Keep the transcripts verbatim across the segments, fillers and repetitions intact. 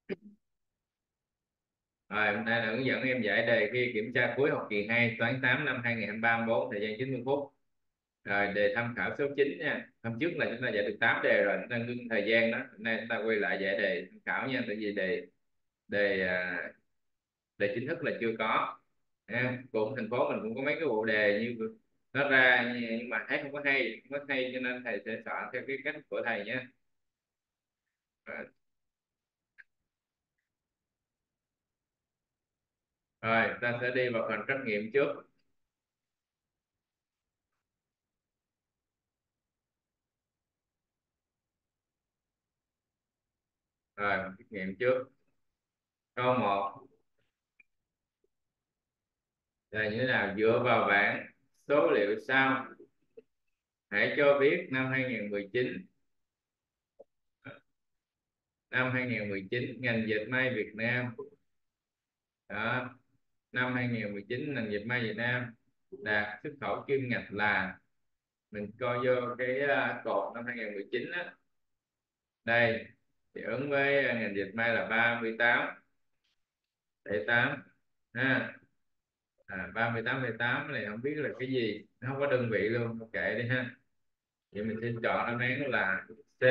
Rồi, hôm nay là hướng dẫn em giải đề khi kiểm tra cuối học kỳ hai toán tám năm hai nghìn không trăm ba mươi tư, thời gian chín mươi phút. Rồi, đề tham khảo số chín nha. Hôm trước là chúng ta giải được tám đề rồi, chúng ta ngưng thời gian đó. Hôm nay chúng ta quay lại giải đề tham khảo nha, tại vì đề đề à, đề chính thức là chưa có. Nha. Cũng thành phố mình cũng có mấy cái bộ đề như nó ra, nhưng mà thấy không có hay, không có hay, cho nên thầy sẽ soạn theo cái cách của thầy nhé. Rồi, rồi ta sẽ đi vào phần trắc nghiệm trước. Rồi, trắc nghiệm trước. Câu một là như thế nào? Dựa vào bảng số liệu sau, hãy cho biết năm hai nghìn không trăm mười chín, năm hai nghìn không trăm mười chín ngành dệt may Việt Nam đó, năm hai nghìn không trăm mười chín ngành dệt may Việt Nam đạt xuất khẩu kim ngạch là, mình coi vô cái à, cột năm hai nghìn không trăm mười chín á, đây thì ứng với à, ngành dệt may là ba mươi tám phẩy tám ha. À, ba mươi tám phẩy tám này không biết là cái gì, nó không có đơn vị luôn, kệ đi ha. Vậy mình xin chọn đáp án là C.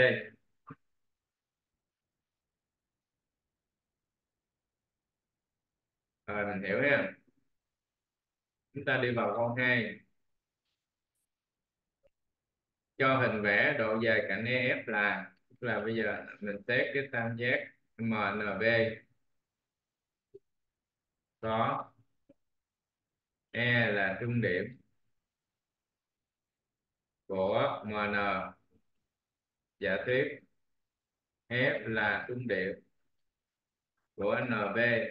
Rồi mình hiểu ha. Chúng ta đi vào câu hai. Cho hình vẽ độ dài cạnh e ép là, tức là bây giờ mình xét cái tam giác em en bê, có E là trung điểm của em en, giả thuyết F là trung điểm của en bê.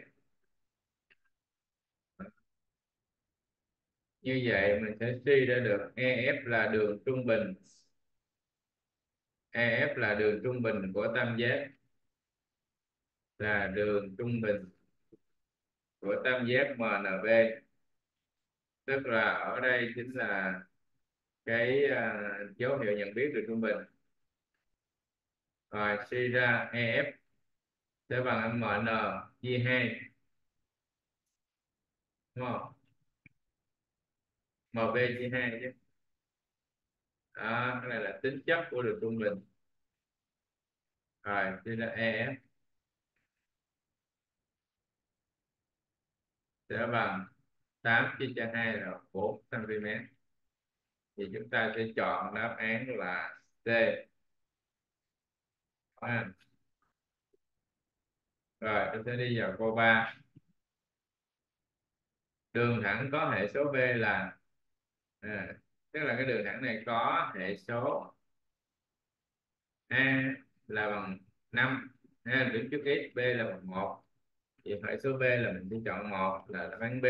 Như vậy mình sẽ suy ra được e ép là đường trung bình, e ép là đường trung bình của tam giác, là đường trung bình của tam giác em en bê, tức là ở đây chính là cái à, dấu hiệu nhận biết được trung bình. Rồi suy ra e ép sẽ bằng em en chia hai, đúng không? em bê chia hai chứ. Đó, cái này là tính chất của đường trung bình. Rồi suy ra e ép sẽ bằng tám chia cho hai là bốn xăng-ti-mét. Thì chúng ta sẽ chọn đáp án là C. À, rồi tôi sẽ đi vào câu ba. Đường thẳng có hệ số B là, à, tức là cái đường thẳng này có hệ số A là bằng năm, A đứng trước x, B là bằng một. Thì hệ số B là mình sẽ chọn một là đáp án B.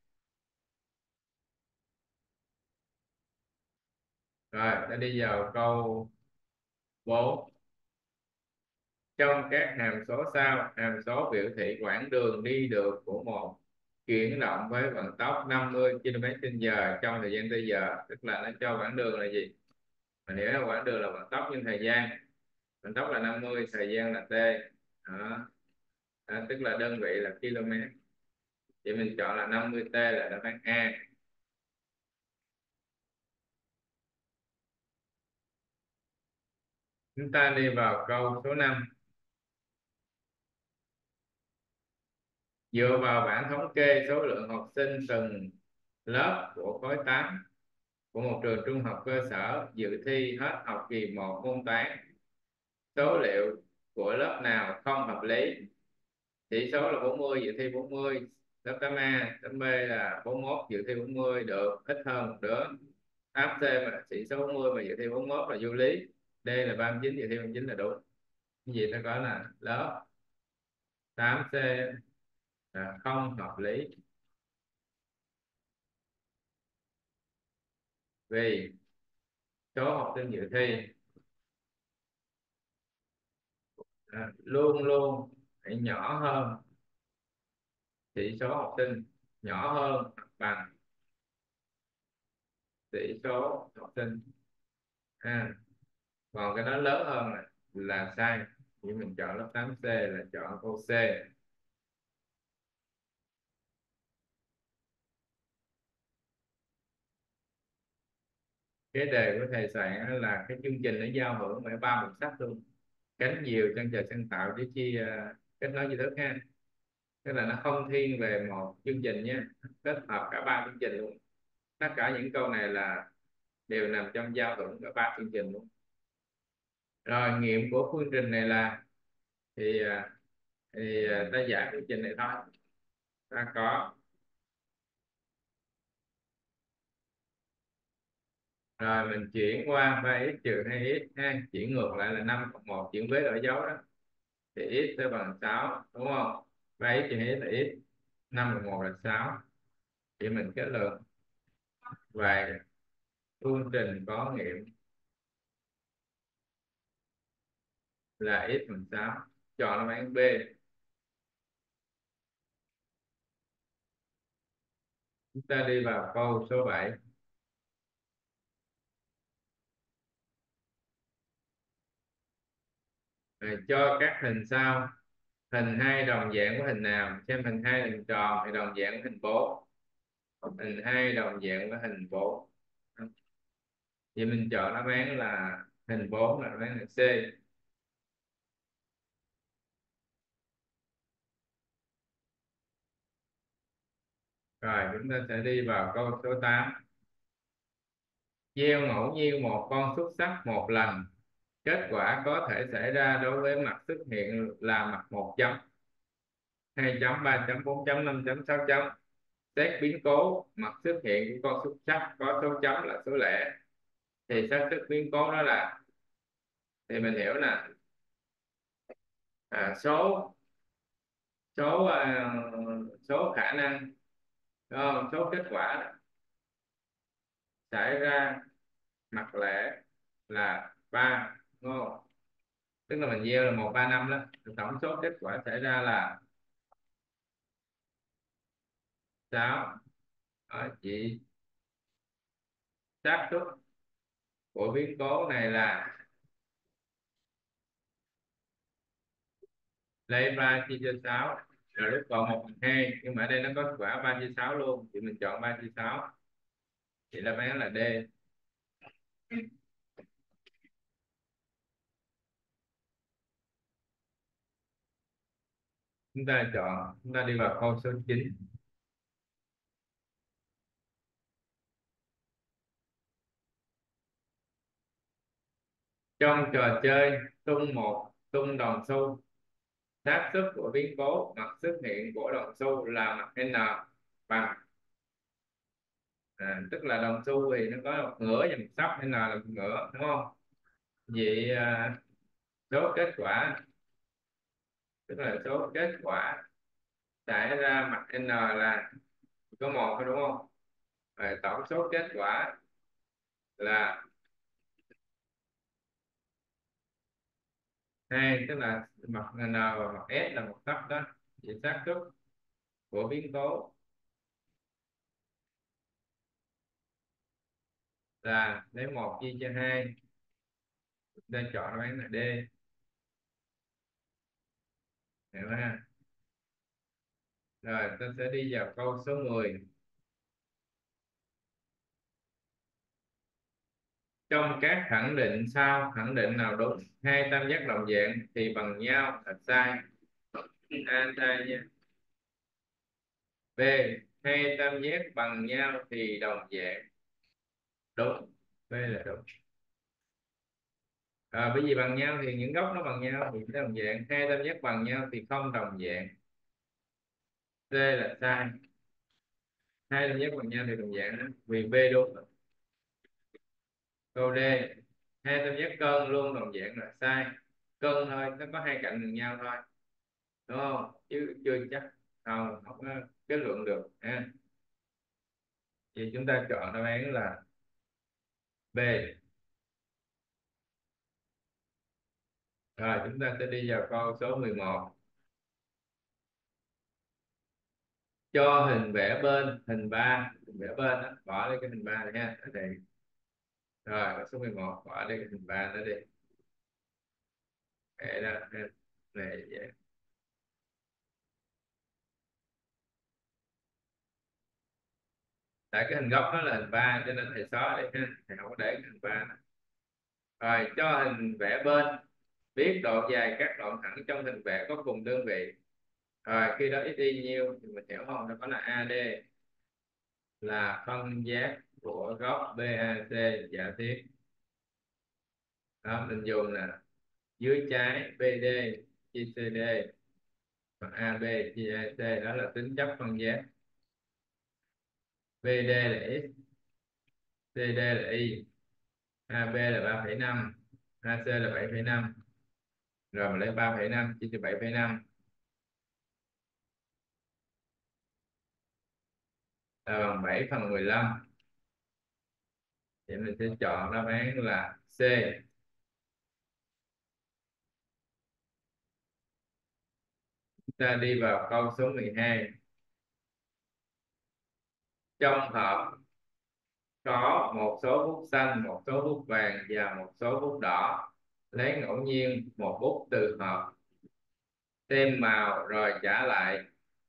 Rồi ta đi vào câu bốn. Trong các hàm số sau, hàm số biểu thị quãng đường đi được của một chuyển động với vận tốc năm mươi ki lô mét trên giờ trong thời gian t giờ, tức là nó cho quãng đường là gì? Mình hiểu là quãng đường là vận tốc nhân thời gian, vận tốc là năm mươi, thời gian là t đó. Đó, tức là đơn vị là km. Thì mình chọn là năm mươi t là đáp án A. Chúng ta đi vào câu số năm. Dựa vào bảng thống kê số lượng học sinh từng lớp của khối tám của một trường trung học cơ sở dự thi hết học kỳ một môn toán, số liệu của lớp nào không hợp lý? Chỉ số là bốn mươi, dự thi bốn mươi. Lớp tám A, tám B là bốn mươi mốt, dự thi bốn mươi, được ít hơn một đứa. tám C mà chỉ số bốn mươi mà dự thi bốn mươi mốt là vô lý. D là ba mươi chín, dự thi ba mươi chín là đúng. Cái gì ta có là lớp tám C là không hợp lý, vì số học sinh dự thi à, luôn luôn phải nhỏ hơn chỉ số học sinh, nhỏ hơn hoặc bằng chỉ số học sinh. À, còn cái đó lớn hơn là, là sai. Thì mình chọn lớp tám C là chọn câu C. Cái đề của thầy soạn á là cái chương trình nó giao hưởng bởi ba mục sách luôn: cánh diều, chân trời sáng tạo với chi à, kết nối tri thức ha. Tức là nó không thiên về một chương trình nha, kết hợp cả ba chương trình luôn. Tất cả những câu này là đều nằm trong giao hưởng cả ba chương trình luôn. Rồi nghiệm của phương trình này là thì à, thì à, ta giải phương trình này thôi. Ta có, rồi mình chuyển qua ba x trừ hai x ha, chuyển ngược lại là năm cộng một, chuyển với đổi dấu đó thì x sẽ bằng sáu đúng không? Ba x trừ hai x là x, năm cộng một là sáu. Thì mình kết luận và phương trình có nghiệm là x bằng sáu, chọn đáp án B. Chúng ta đi vào câu số bảy. À, cho các hình sau, hình hai đồng dạng với hình nào? Xem hình hai là hình tròn thì đồng dạng với hình bốn, hình hai đồng dạng với hình bốn. Vậy mình chọn đáp án là hình bốn là đáp án là C. Rồi chúng ta sẽ đi vào câu số tám. Gieo ngẫu nhiên một con xúc xắc một lần, kết quả có thể xảy ra đối với mặt xuất hiện là mặt một chấm, hai chấm, ba chấm, bốn chấm, năm chấm, sáu chấm. Xét biến cố mặt xuất hiện của con xúc xắc có số chấm là số lẻ thì xác suất biến cố đó là, thì mình hiểu nè, à, số số à, số khả năng, đúng không? Số kết quả xảy ra mặt lẻ là ba, đúng không? Tức là mình gieo là một ba năm đó, tổng số kết quả xảy ra là sáu. Đó, chị xác suất của biến cố này là lấy ba chia cho sáu, rồi lúc còn một phần hai, nhưng mà ở đây nó có kết quả ba chia sáu luôn thì mình chọn ba chia sáu, thì đáp án là D. Chúng ta chọn, chúng ta đi vào câu số chín. Trong trò chơi tung một tung đồng xu, xác suất của biến cố mặt xuất hiện của đồng xu là mặt N bằng, à, tức là đồng xu thì nó có một ngửa và một sắp, N là một ngửa đúng không? Vậy à, số kết quả, tức là số kết quả xảy ra mặt N là có một thôi đúng không? Rồi tổng số kết quả là hai, tức là mặt N và mặt S là một sắp đó. Vậy xác suất của biến cố là lấy một chia cho hai, nên chọn đáp án là D. Hiểu ha? Rồi ta sẽ đi vào câu số mười. Trong các khẳng định sau, khẳng định nào đúng? Hai tam giác đồng dạng thì bằng nhau là sai. A sai nha. B, hai tam giác bằng nhau thì đồng dạng, đúng. B là đúng. À, bởi vì bằng nhau thì những góc nó bằng nhau thì nó đồng dạng, hai tam giác bằng nhau thì không đồng dạng. C là sai. Hai tam giác bằng nhau thì đồng dạng đó. Vì B đúng. Câu D, hai tam giác cân luôn đồng dạng là sai. Cân thôi, nó có hai cạnh bằng nhau thôi, đúng không? Chứ chưa chắc, không không có kết luận được ha. Thì chúng ta chọn đáp án là B. Rồi chúng ta sẽ đi vào câu số mười một. Cho hình vẽ bên, hình ba, hình vẽ bên đó, bỏ đi cái hình ba này ha, ở đây. Rồi câu số mười một, bỏ đi cái hình ba đó đi. Vậy đó này vậy. Tại cái hình góc nó là hình ba cho nên thầy xóa đi ha, thầy không có để cái hình ba. Rồi cho hình vẽ bên, biết độ dài các đoạn thẳng trong hình vẽ có cùng đơn vị. Rồi khi đó x y nhiêu thì mình hiểu không, nó có là a đê là phân giác của góc bê a xê giả thiết. Đó mình dùng là dưới trái bê đê chia xê đê, còn a bê chia a xê, đó là tính chất phân giác. bê đê là x, xê đê là y, a bê là ba phẩy năm, a xê là bảy phẩy năm. Rồi mình lấy ba phẩy năm chia cho bảy phẩy năm là bằng bảy phần mười lăm. Thì mình sẽ chọn đáp án là C. Chúng ta đi vào câu số mười hai. Trong hộp có một số bút xanh, một số bút vàng và một số bút đỏ. Lấy ngẫu nhiên một bút từ hộp, thêm màu rồi trả lại.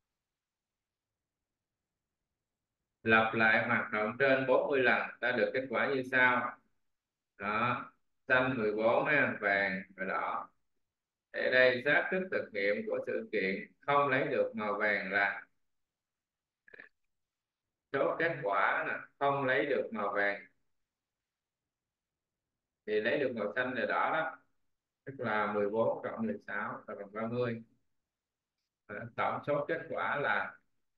Lặp lại hoạt động trên bốn mươi lần, ta được kết quả như sau. Đó, xanh mười bốn ha, vàng và đỏ. Ở đây xác suất thực nghiệm của sự kiện không lấy được màu vàng là, số kết quả là không lấy được màu vàng thì lấy được màu xanh là đỏ đó, tức là mười bốn cộng mười sáu là bằng ba mươi. Đó, tổng số kết quả là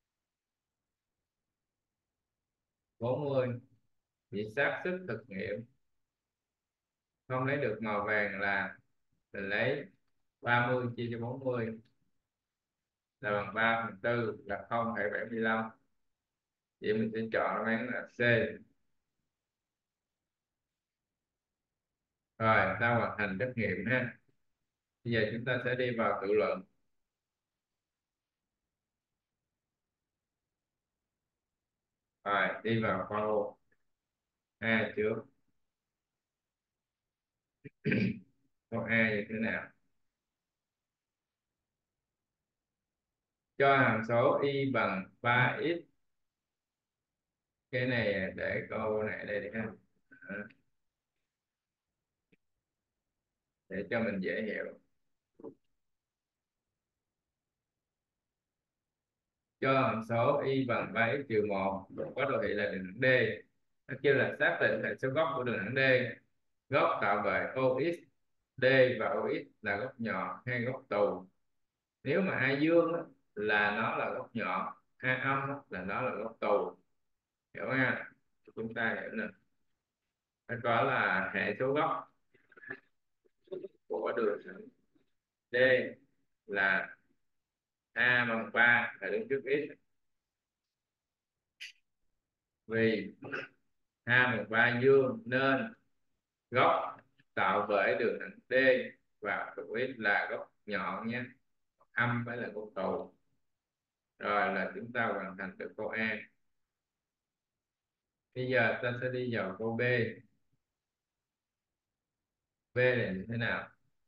bốn mươi. Chỉ xác suất thực nghiệm không lấy được màu vàng là mình lấy ba mươi chia cho bốn mươi là bằng ba phần tư là không phẩy bảy mươi lăm. Vậy mình sẽ chọn đáp án là C. Rồi ta hoàn thành trắc nghiệm ha. Bây giờ chúng ta sẽ đi vào tự luận. Rồi đi vào câu A trước. Câu A như thế nào? Cho hàm số y bằng ba x. Cái này để câu này đây đi ha. Đó, để cho mình dễ hiểu. Cho hàm số y bằng ba x trừ một có đồ thị là đường thẳng D. Nó kêu là xác định hệ số góc của đường thẳng D. Góc tạo về o ích, D và o ích là góc nhọn hay góc tù. Nếu mà A dương á, là nó là góc nhọn, A âm á, là nó là góc tù. Hiểu ha? Chúng ta hiểu nè. Nó có là hệ số góc của đường thẳng D là A bằng ba là đứng trước x, vì A bằng ba dương nên góc tạo bởi đường thẳng D và trục x là góc nhọn nhé, âm phải là góc tù. Rồi là chúng ta hoàn thành được câu A. Bây giờ ta sẽ đi vào câu B. B là như thế nào?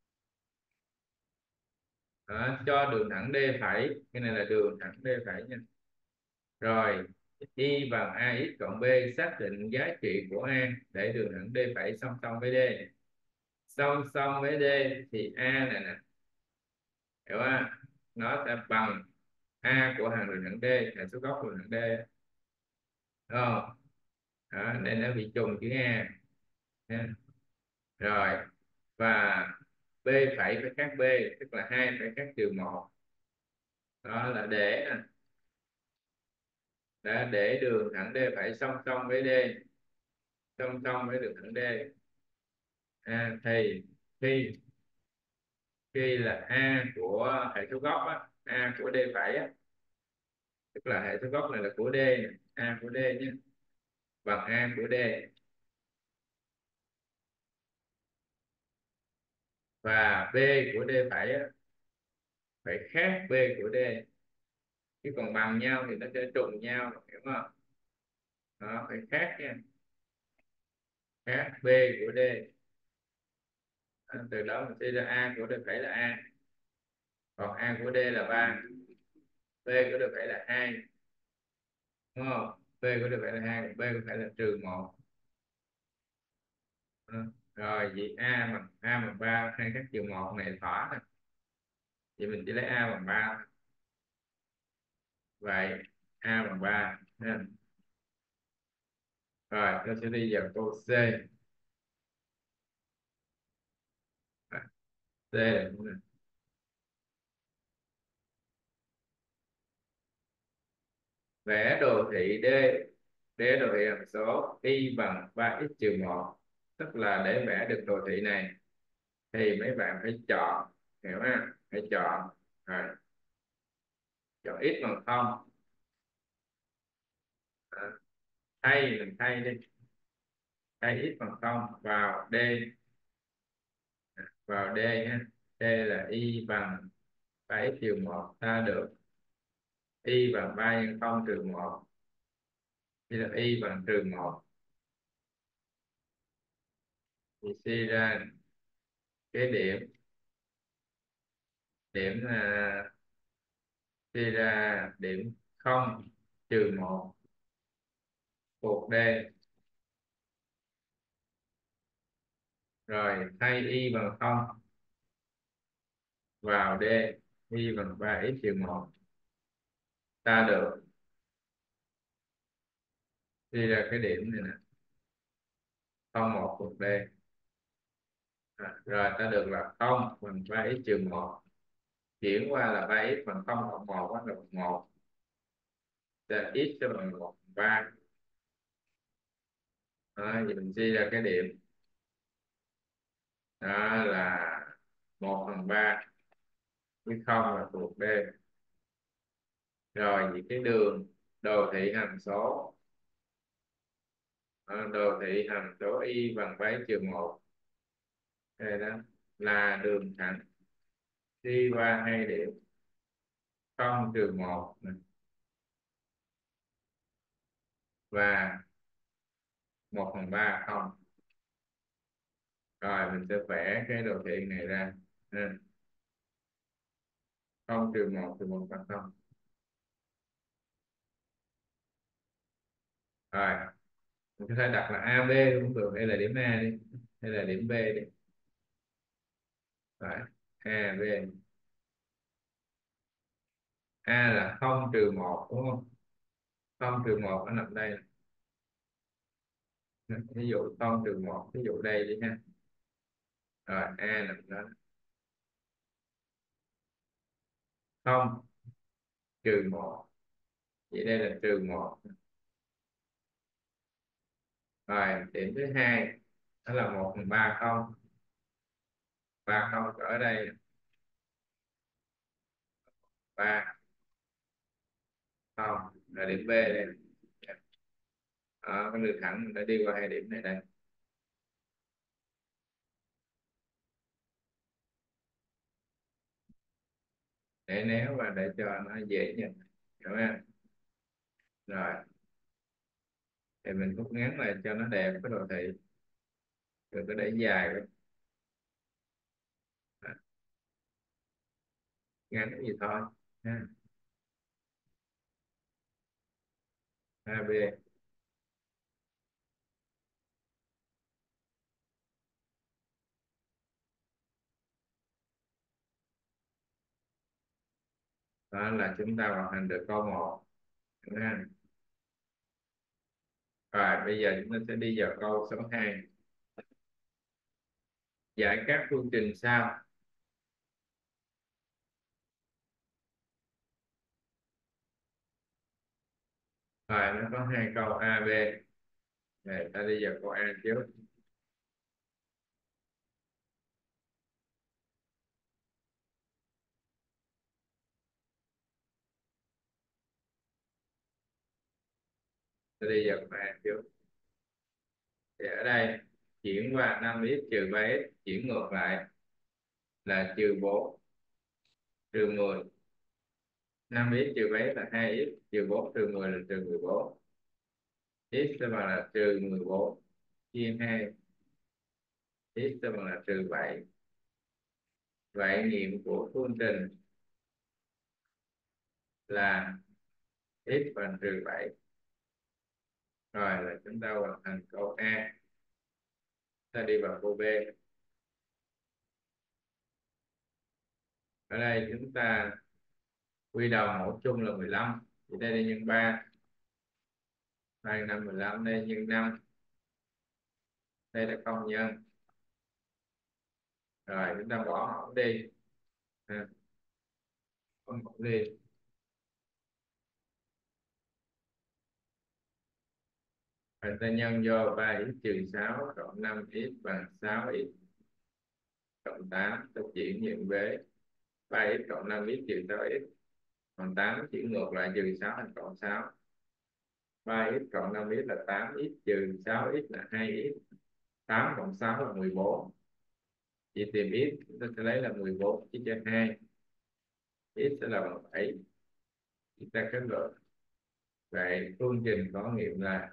Đó, cho đường thẳng D phẩy, cái này là đường thẳng D phẩy nha. Rồi y bằng ax cộng b, xác định giá trị của a để đường thẳng D phẩy song song với D. Song song với D thì a này nè, hiểu không? Nó sẽ bằng a của hàng đường thẳng D, hệ số góc của đường thẳng D. Đúng không? Đó, nên nó bị trùng chữ a nha. Rồi và b phẩy phải khác b, tức là hai phải khác trừ một. Đó là để nè, đã để đường thẳng D phải song song với D, song song với đường thẳng D. À, thì khi khi là a của hệ số góc á, a của D phẩy á, tức là hệ số góc này là của D này, a của D nhé, bằng a của D, và b của D phẩy á, phải khác b của D, chứ còn bằng nhau thì nó sẽ trùng nhau, hiểu không? Đó, phải khác nha, khác b của D. Từ đó mình suy ra a của đường phẩy là a, còn a của d là ba, b của đường phẩy là hai, đúng không? B của đường phẩy là hai, b của phải là trừ một. Rồi vậy a bằng a bằng ba, hai khác trừ một này thỏa nè, vậy mình chỉ lấy a bằng ba thôi. Vậy a bằng ba ha. Rồi tôi sẽ đi vào câu C. À, C là cái này. Vẽ đồ thị D, để đồ thị hàm số y bằng ba x trừ một, tức là để vẽ được đồ thị này thì mấy bạn phải chọn, hiểu ha, phải chọn. Rồi chọn x bằng không. À, thay mình thay đi, thay x bằng không vào D, vào D ha. D là y bằng ba x trừ một, ta được y bằng ba nhân không trừ một, thì là y bằng trừ một. Thì suy ra cái điểm, điểm là suy ra điểm không trừ một thuộc D. Rồi thay y bằng không vào D, y bằng ba x trừ một, ta được suy ra cái điểm này nè, không một thuộc D. À, rồi ta được là không bằng ba x trừ một, chuyển qua là ba x bằng không cộng một, đó là bằng một, là x sẽ bằng một phần ba. Đó, vậy mình suy ra cái điểm đó là một phần ba, cái không là thuộc D. Rồi vậy cái đường đồ thị hàm số, đó, đồ thị hàm số y bằng ba x trừ một, đây đó là đường thẳng đi qua hai điểm không trừ một và một phần ba không. Rồi mình sẽ vẽ cái đồ thị này ra. Ừ. Không trừ một trừ một bằng không. Rồi mình có thể đặt là a bê cũng được, hay là điểm A đi, hay là điểm B đi. Rồi a bê, a là không trừ một đúng không? Không trừ một nó nằm đây, ví dụ không trừ một, ví dụ đây đi ha. Rồi a nằm đó, không trừ một, vậy đây là trừ một. Rồi điểm thứ hai đó là một phần ba không, ba không ở đây, ba không là điểm B đây. Đó, cái đường thẳng mình đã đi qua hai điểm này đây. Để néo và để cho nó dễ nhìn, hiểu không? Rồi thì mình rút ngắn lại cho nó đẹp cái đồ thị, rồi cứ để dài quá. Đó, ngắn gì thôi ha. a bê đó là chúng ta hoàn thành được câu một ha. Rồi bây giờ chúng ta sẽ đi vào câu số hai. Giải các phương trình sau. Rồi nó có hai câu a bê. Rồi ta đi vào câu A trước. Ta đi vào câu A trước. Thì ở đây chuyển qua năm x trừ ba x, chuyển ngược lại là trừ bốn trừ mười. Năm x trừ ba x là hai x, trừ bốn trừ mười là trừ mười bốn. X sẽ bằng là trừ mười bốn chia hai, x sẽ bằng là trừ bảy. vậy nghiệm của phương trình là x bằng trừ bảy. Rồi là chúng ta hoàn thành câu A. Ta đi vào câu B. Ở đây chúng ta quy đầu mẫu chung là mười lăm, thì đây là nhân ba, ba năm mười lăm, đây nhân năm, đây là không nhân. Rồi chúng ta bỏ mẫu đi, à, bỏ mẫu đi. Rồi ta nhân vô ba x trừ sáu cộng năm x bằng sáu x cộng tám. Ta chuyển nhận vế ba x cộng năm x trừ sáu x còn tám, chuyển ngược lại trừ sáu thành cộng sáu. ba x cộng năm x là tám x trừ sáu x là hai x. tám cộng sáu là mười bốn. Chỉ tìm x chúng ta sẽ lấy là mười bốn chia cho hai, x sẽ là bằng bảy. Chúng ta kết luận vậy phương trình có nghiệm là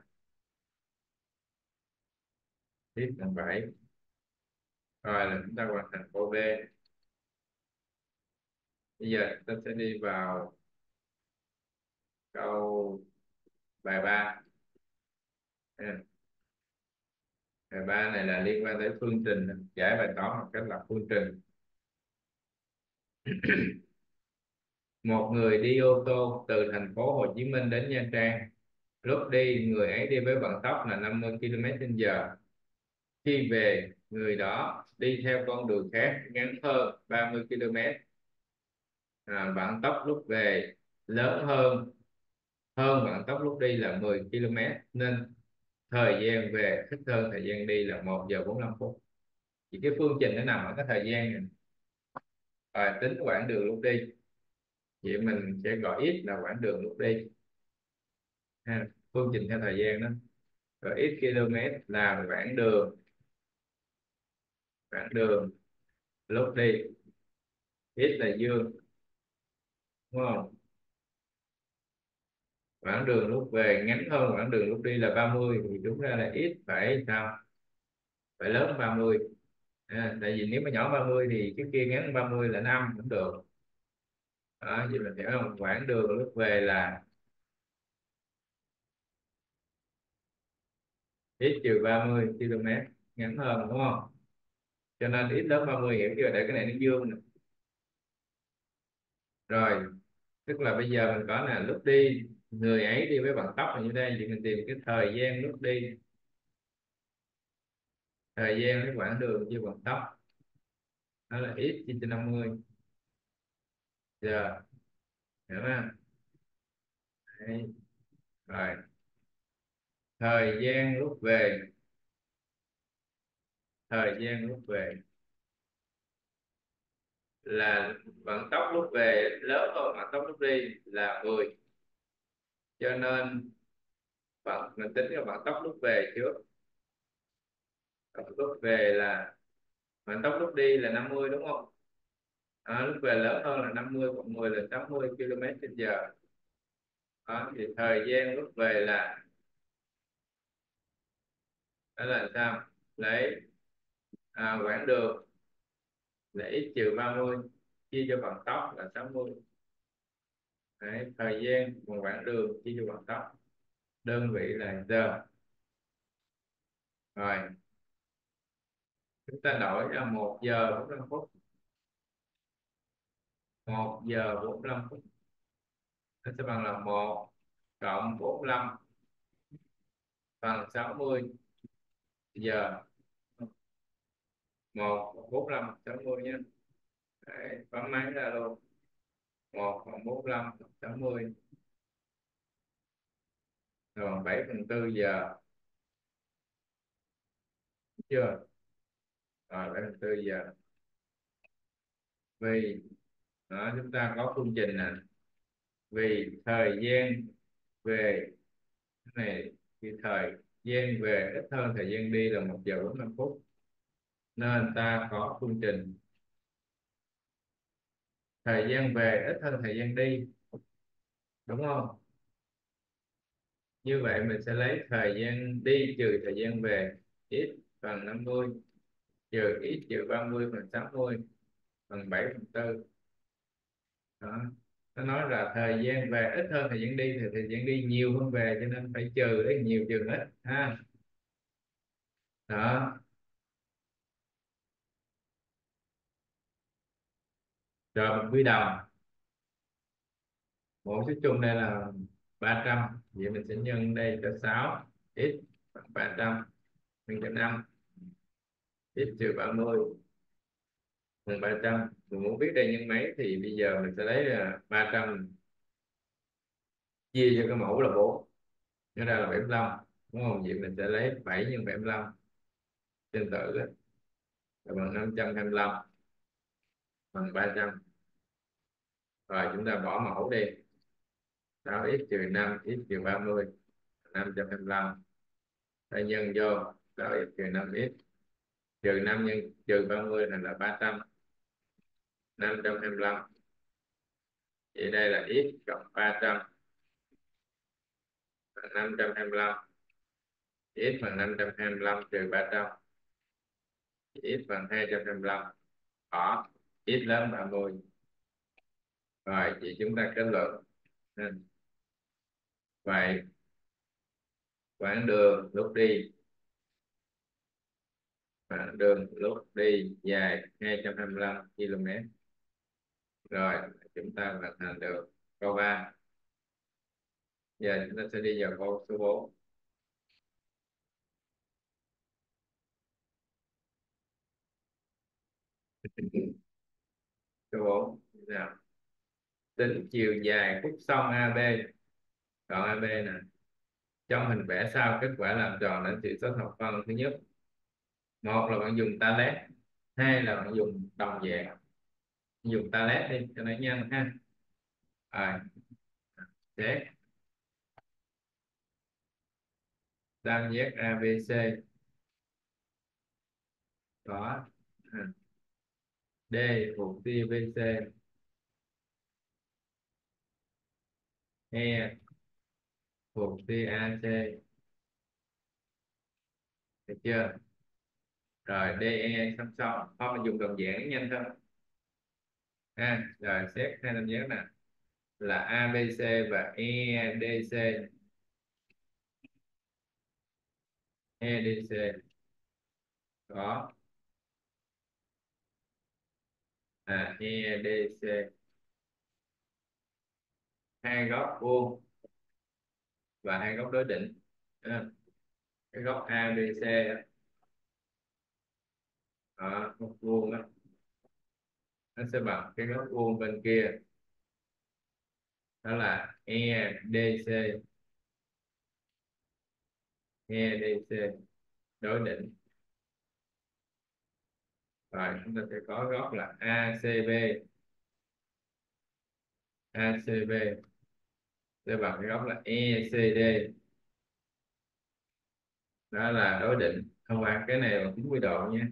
x bằng bảy. Rồi là chúng ta hoàn thành câu B. Bây giờ ta sẽ đi vào câu bài ba. Bài ba này là liên quan tới phương trình, giải bài toán bằng cách là phương trình. Một người đi ô tô từ thành phố Hồ Chí Minh đến Nha Trang. Lúc đi, người ấy đi với vận tốc là năm mươi ki lô mét trên giờ. Khi về, người đó đi theo con đường khác ngắn hơn ba mươi ki lô mét. À, vận tốc lúc về lớn hơn hơn vận tốc lúc đi là mười ki lô mét, nên thời gian về ít hơn thời gian đi là một giờ bốn mươi lăm phút. Thì cái phương trình nó nằm ở cái thời gian này. Rồi tính quãng đường lúc đi, vậy mình sẽ gọi x là quãng đường lúc đi ha. Phương trình theo thời gian đó, rồi x km là quãng đường quãng đường lúc đi, x là dương, đúng không? Quãng đường lúc về ngắn hơn quãng đường lúc đi là ba mươi, thì đúng ra là x phải sao, phải lớn hơn ba mươi. À, tại vì nếu mà nhỏ ba mươi thì cái kia ngắn hơn ba mươi là năm cũng được. Đó, vậy mình hiểu không? Quãng đường lúc về là x trừ ba mươi ki lô mét, ngắn hơn đúng không? Cho nên x lớn ba mươi, hiểu chưa? Để cái này nó dương nè. Rồi tức là bây giờ mình có là lúc đi, người ấy đi với vận tốc là như đây, thì mình tìm cái thời gian lúc đi, thời gian với quãng đường chia vận tốc, đó là x chia cho năm mươi giờ, hiểu không? Đấy. Rồi thời gian lúc về, thời gian lúc về là vận tốc lúc về lớn hơn vận tốc lúc đi là mười, cho nên vận mình tính cái vận tốc lúc về trước. Vận tốc lúc về là vận tốc lúc đi là năm mươi đúng không? Đó, lúc về lớn hơn là năm mươi cộng mười là tám mươi ki lô mét trên giờ. Đó, thì thời gian lúc về là, đó là sao, lấy à, quãng đường là x trừ ba mươi chia cho vận tốc là sáu mươi. Đấy, thời gian bằng quãng đường chia cho vận tốc, đơn vị là giờ. Rồi chúng ta đổi ra một giờ bốn mươi lăm phút. Một giờ bốn mươi lăm phút nó sẽ bằng là một cộng bốn mươi lăm bằng sáu mươi giờ. Một bốn mươi lăm sáu mươi nhé. Đấy, bấm máy ra luôn. Một cộng bốn mươi lăm sáu mươi, rồi bảy phần tư giờ, chưa? Rồi bảy phần tư giờ. Vì đó, chúng ta có phương trình nè, vì thời gian về cái này, thì thời gian về ít hơn thời gian đi là một giờ bốn mươi lăm phút, nên ta có phương trình thời gian về ít hơn thời gian đi, đúng không? Như vậy mình sẽ lấy thời gian đi trừ thời gian về, x bằng năm mươi trừ x trừ ba mươi phần sáu mươi. bằng bảy phần tư. Đó, nó nói là thời gian về ít hơn thời gian đi thì thời gian đi nhiều hơn về, cho nên phải trừ đấy, nhiều trừ ít ha. Đó, rồi mình quy đồng. Mẫu số chung đây là ba trăm, vậy mình sẽ nhân đây cho sáu, x bằng ba trăm, nhân cho năm, x trừ ba mươi bằng ba trăm. Mình muốn biết đây nhân mấy thì bây giờ mình sẽ lấy là ba trăm chia cho cái mẫu là bốn, nó ra là bảy mươi lăm, đúng không? Vậy mình sẽ lấy bảy nhân bảy mươi lăm, tương tự đó, là bằng năm trăm hai mươi lăm, bằng ba trăm. Rồi chúng ta bỏ mẫu đi, sáu x trừ năm, x trừ ba mươi, năm trăm hai mươi lăm, ta nhân vô sáu x trừ năm, x trừ năm nhân trừ ba mươi thành là ba trăm, năm trăm hai mươi lăm. Vậy đây là x cộng ba trăm bằng năm trăm hai mươi lăm, x bằng năm trăm hai mươi lăm trừ ba trăm, x bằng hai trăm hai mươi lăm, bỏ x lớn ba mươi. Rồi vậy chúng ta kết luận. Ừ. Vậy quãng đường lúc đi quãng đường lúc đi dài hai trăm hai mươi lăm ki lô mét. Rồi chúng ta hoàn thành được câu ba. Giờ chúng ta sẽ đi vào câu số bốn. Số bốn nào, tính chiều dài khúc sông a bê. Đoạn a bê nè, trong hình vẽ sau kết quả làm tròn đến chỉ số thập phân thứ nhất. Một là bạn dùng talet, hai là bạn dùng đồng dạng. Dùng talet đi cho nó nhanh ha. Rồi xét tam giác a bê xê có à, D thuộc tia bê xê, E thuộc tia a xê, được chưa? Rồi đê e song song, không mình dùng đồng dạng nhanh thôi ha. Rồi xét hai tam giác nè, là a bê xê và e đê xê. e đê xê có à, e đê xê hai góc vuông và hai góc đối định. À, cái góc a bê xê á, đó, góc vuông á, nó sẽ bằng cái góc vuông bên kia, đó là e đê xê. e đê xê đối định. Rồi chúng ta sẽ có góc là a xê bê. a xê bê sẽ bằng cái góc là e xê đê, đó là đối định. Không qua cái này là chín mươi độ nha.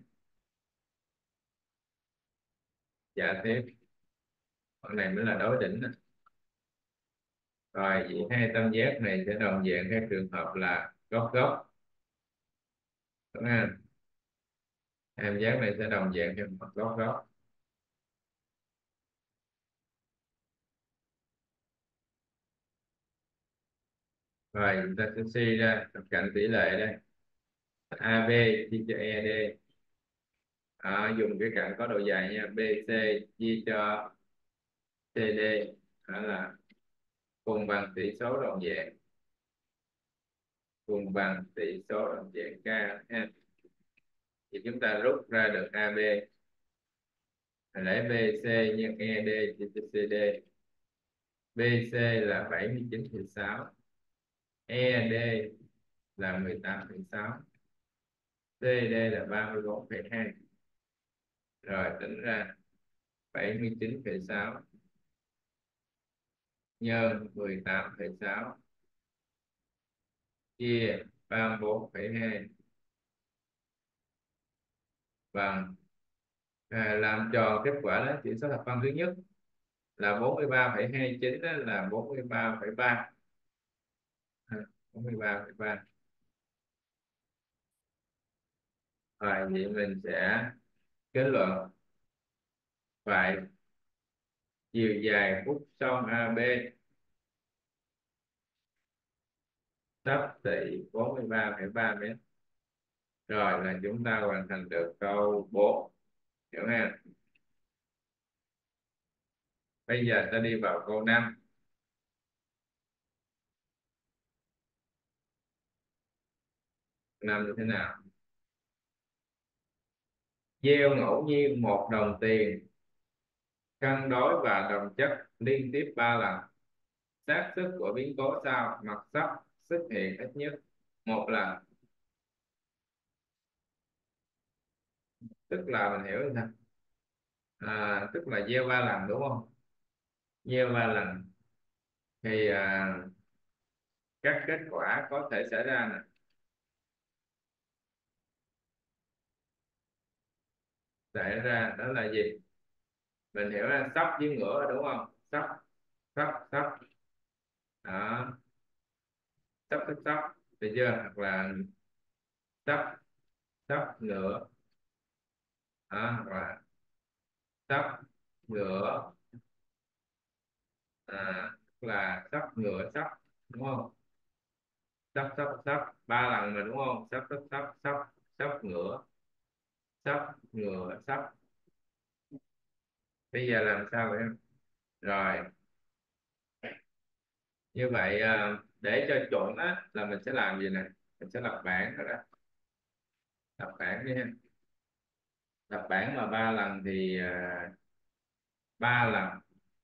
Dạ tiếp, con này mới là đối định nè. Rồi vậy hai tam giác này sẽ đồng dạng theo trường hợp là góc góc, đúng không? Hai tam giác này sẽ đồng dạng theo trường hợp góc góc. Rồi chúng ta sẽ suy ra tập cạnh tỷ lệ đây, a bê chia cho e đê. À, dùng cái cạnh có độ dài nha, bê xê chia cho xê đê, đó là cùng bằng tỷ số đồng dạng, cùng bằng tỷ số đồng dạng k ha. Thì chúng ta rút ra được a bê lấy bê xê nhân e đê chia cho xê đê. bê xê là bảy mươi chín phẩy sáu, e đê là mười tám phẩy sáu, xê đê là ba mươi bốn phẩy hai. Rồi tính ra bảy mươi chín phẩy sáu nhân mười tám phẩy sáu chia ba mươi bốn phẩy hai bằng à, làm tròn kết quả đó chỉ số thập phân thứ nhất là bốn mươi ba phẩy hai chín, đó là bốn mươi ba phẩy ba. À, bốn mươi ba phẩy ba. Rồi vậy mình sẽ kết luận Vậy chiều dài khúc sông a bê xấp xỉ bốn mươi ba phẩy ba mét. Rồi là chúng ta hoàn thành được câu bốn, hiểu ha. Bây giờ ta đi vào câu năm. Năm như thế nào? Gieo ngẫu nhiên một đồng tiền cân đối và đồng chất liên tiếp ba lần, xác suất của biến cố sau mặt sắp xuất hiện ít nhất một lần. Tức là mình hiểu như thế, à, tức là gieo ba lần đúng không? Gieo ba lần thì à, các kết quả có thể xảy ra nè. Xảy ra đó là gì? Mình hiểu là sắp với ngửa rồi đúng không? Sắp sắp sắp đó, sắp sắp sắp, được chưa? Hoặc là sắp sắp ngửa đó, hoặc là sắp ngửa, à, là sắp ngửa sắp, đúng không? Sắp sắp sắp ba lần mà đúng không? Sắp sắp sắp sắp sắp ngửa, sắp ngửa sắp. Bây giờ làm sao vậy em? Rồi, như vậy à, để cho chuẩn á là mình sẽ làm gì này? Mình sẽ lập bảng đó, đó. Lập bảng đi ha. Lập bảng mà ba lần thì à, ba lần,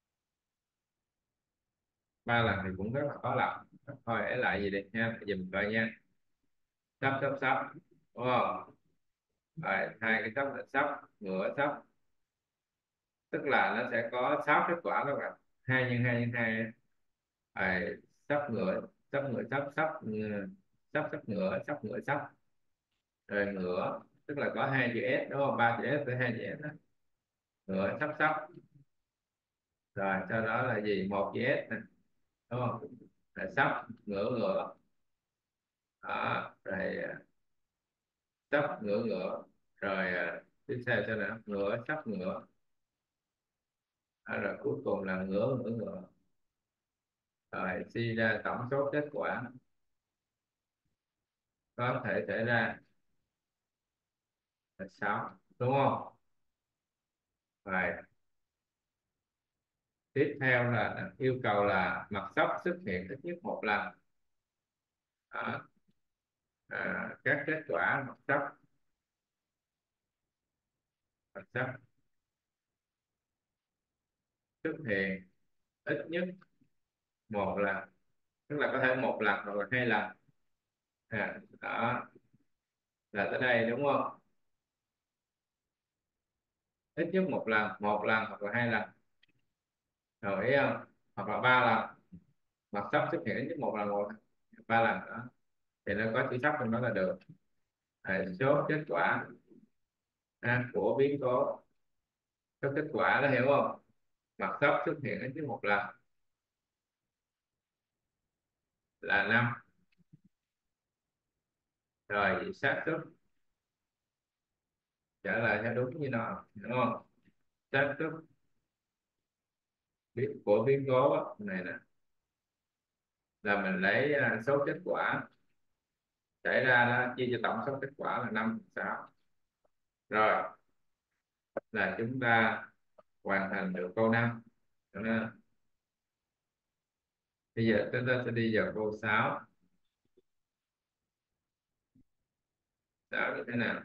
ba lần thì cũng rất là khó lập. Thôi để lại gì đi nha, dùm coi nha. Sắp sắp sắp, đúng không? Rồi, hai cái sắp là sắp ngửa sắp, tức là nó sẽ có sáu kết quả đó bạn. Hai nhân hai nhân hai. Rồi, sắp ngửa sắp ngửa sắp sắp ngửa, sắp sắp ngửa sắp ngửa sắp, rồi ngửa tức là có hai chữ S đúng không? Ba chữ S với hai chữ S đó. Ngửa sắp sắp, rồi sau đó là gì? Một chữ S nè, đúng không? Là sắp ngửa ngửa đó. Rồi à, sắp ngửa ngửa, rồi à, tiếp theo cho nữa ngửa sắp ngửa đó, rồi cuối cùng là ngửa ngửa ngửa. Rồi suy ra tổng số kết quả có thể xảy ra là sáu, đúng không? Rồi tiếp theo là yêu cầu là mặt sóc xuất hiện ít nhất một lần. Đó. À, các kết quả mặt sóc, mặt sóc xuất hiện ít nhất một lần, tức là có thể một lần hoặc là hai lần. À, đó là tới đây đúng không? Ít nhất một lần, một lần hoặc là hai lần, rồi ý không? Hoặc là ba lần, mặt sóc xuất hiện ít nhất một lần, một ba lần đó thì nó có chữ sóc trong đó là được. À, số kết quả à, của biến cố, số kết quả đó hiểu không? Mặt sóc xuất hiện ít nhất một lần là năm. Rồi vậy xác suất trả lời theo đúng như nó, đúng không? Xác suất biến- của biến cố á, này nè, là mình lấy à, số kết quả xảy ra đó chia cho tổng số kết quả là năm sáu. Rồi là chúng ta hoàn thành được câu năm. Bây giờ chúng ta sẽ đi vào câu sáu. Sáu như thế nào?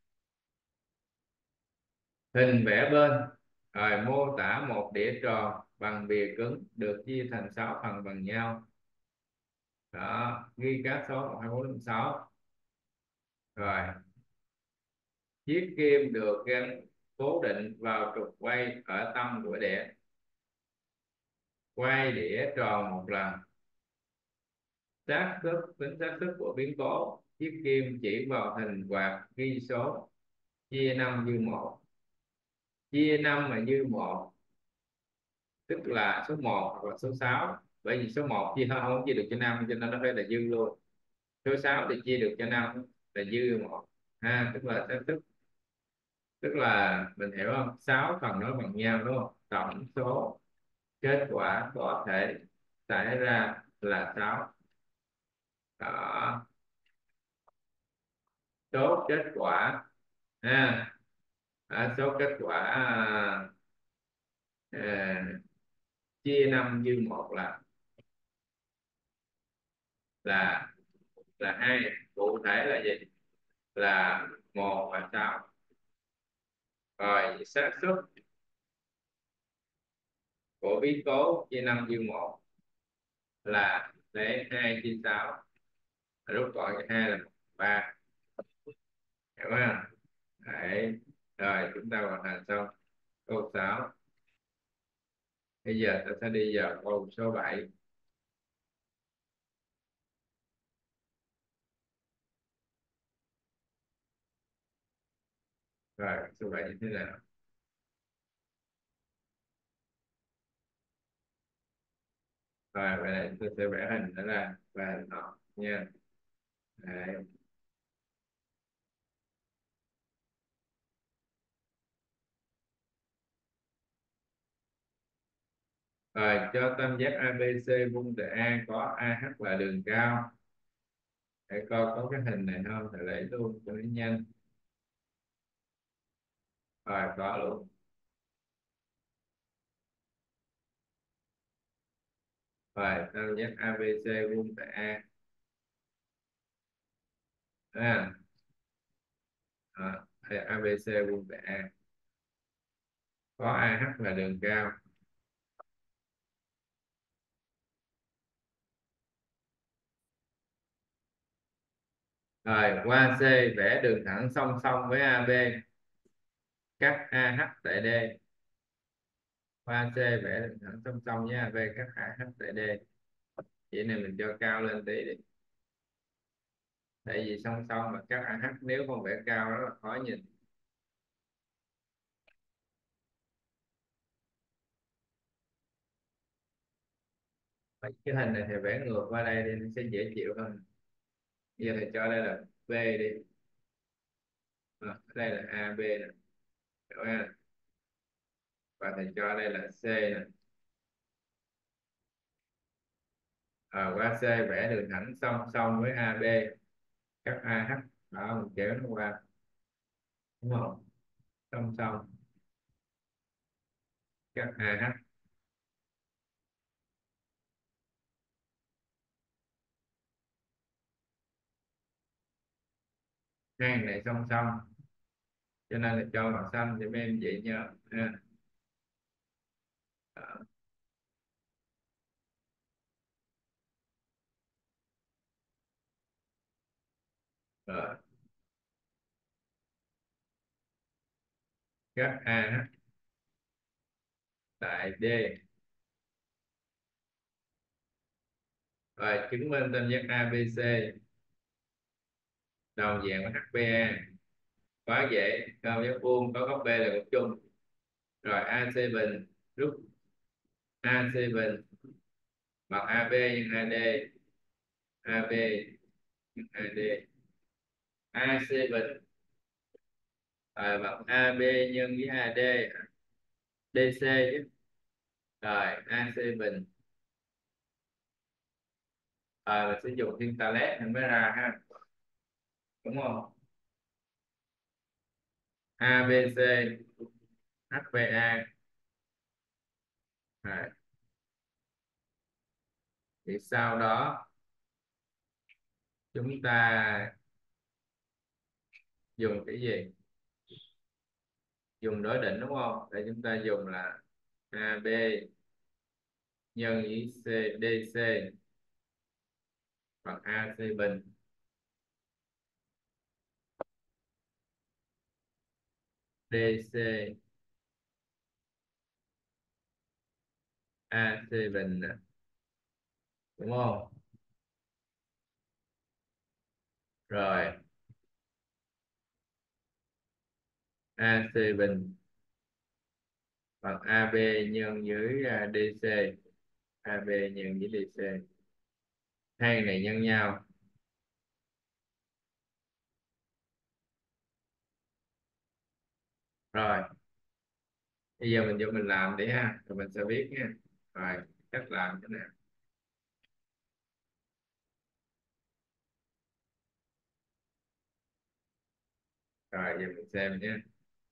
Hình vẽ bên, rồi mô tả một đĩa tròn bằng bìa cứng được chia thành sáu phần bằng nhau. Đó, ghi các số một hai bốn năm sáu. Rồi chiếc kim được gắn cố định vào trục quay ở tâm của đĩa. Quay đĩa tròn một lần, xác suất, tính xác suất của biến cố chiếc kim chỉ vào hình quạt ghi số, chia năm dư một. Chia năm mà dư một tức là số một hoặc là số sáu, bởi vì số một chia không không chia được cho năm cho nên nó phải là dư luôn. Số sáu thì chia được cho năm là dư một ha, tức là xác suất Tức là mình hiểu không, sáu phần nó bằng nhau đúng không, tổng số kết quả có thể xảy ra là sáu. Đó, số kết quả ha, à, số kết quả à, à, chia năm dư một là là là hai, cụ thể là gì, là một và sáu. Rồi xác suất của biến cố chia năm dư một là lấy hai chia sáu, rút gọn cho hai là một ba, hiểu không? Đấy, rồi chúng ta hoàn thành xong câu sáu. Bây giờ ta sẽ đi vào câu số bảy. Rồi số bảy như thế nào? Rồi vậy này tôi sẽ vẽ hình nó ra và hình họ nha. Đấy. Rồi cho tam giác a bê xê vuông từ A có a hát là đường cao. Để coi có cái hình này không, thầy lấy luôn cho nó nhanh. Rồi có luôn. Rồi tam giác a bê xê vuông từ A. À, à, a bê xê vuông từ A có a hát là đường cao. Rồi qua C vẽ đường thẳng song song với a bê, cắt a hát tại D. Qua C vẽ đường thẳng song song với a bê, cắt a hát tại D. Chỉ này mình cho cao lên tí đi, tại vì song song mà cắt a hát nếu không vẽ cao rất là khó nhìn. Vậy cái hình này thì vẽ ngược qua đây thì nó sẽ dễ chịu hơn. Bây giờ thầy cho đây là B đi. À, đây là a bê nè, hiểu ha? Và thầy cho đây là C nè. À, qua C vẽ đường thẳng song song với a bê, cắt a hát, đó mình kéo nó qua, đúng không? Song song cắt a hát. Hai này song song cho nên là cho màu xanh cho mấy em dễ nhớ ha. Đó. Rồi cắt a hát tại D. Rồi chứng minh tam giác a bê xê đồng dạng với hát pê a. Quá dễ, tam giác vuông có góc B là góc chung. Rồi a xê bình, rút a xê bình bằng a bê nhân a đê, a bê nhân a đê. a xê bình rồi bằng a bê nhân với a đê, đê xê chứ. Rồi a xê bình, rồi mình sẽ dùng thiên ta led thì mới ra ha, đúng không? a bê xê hát pê a. Rồi. Thì sau đó chúng ta dùng cái gì, dùng đối định đúng không, để chúng ta dùng là a bê nhân với C, đê xê bằng a xê bình, đê xê a xê bình nè, đúng không? Rồi a xê bình bằng a bê nhân với à, đê xê, a bê nhân với đê xê, hai này nhân nhau. Rồi bây giờ mình vô mình làm đi ha, rồi mình sẽ biết nha. Rồi cách làm thế nào. Rồi giờ mình xem nhé.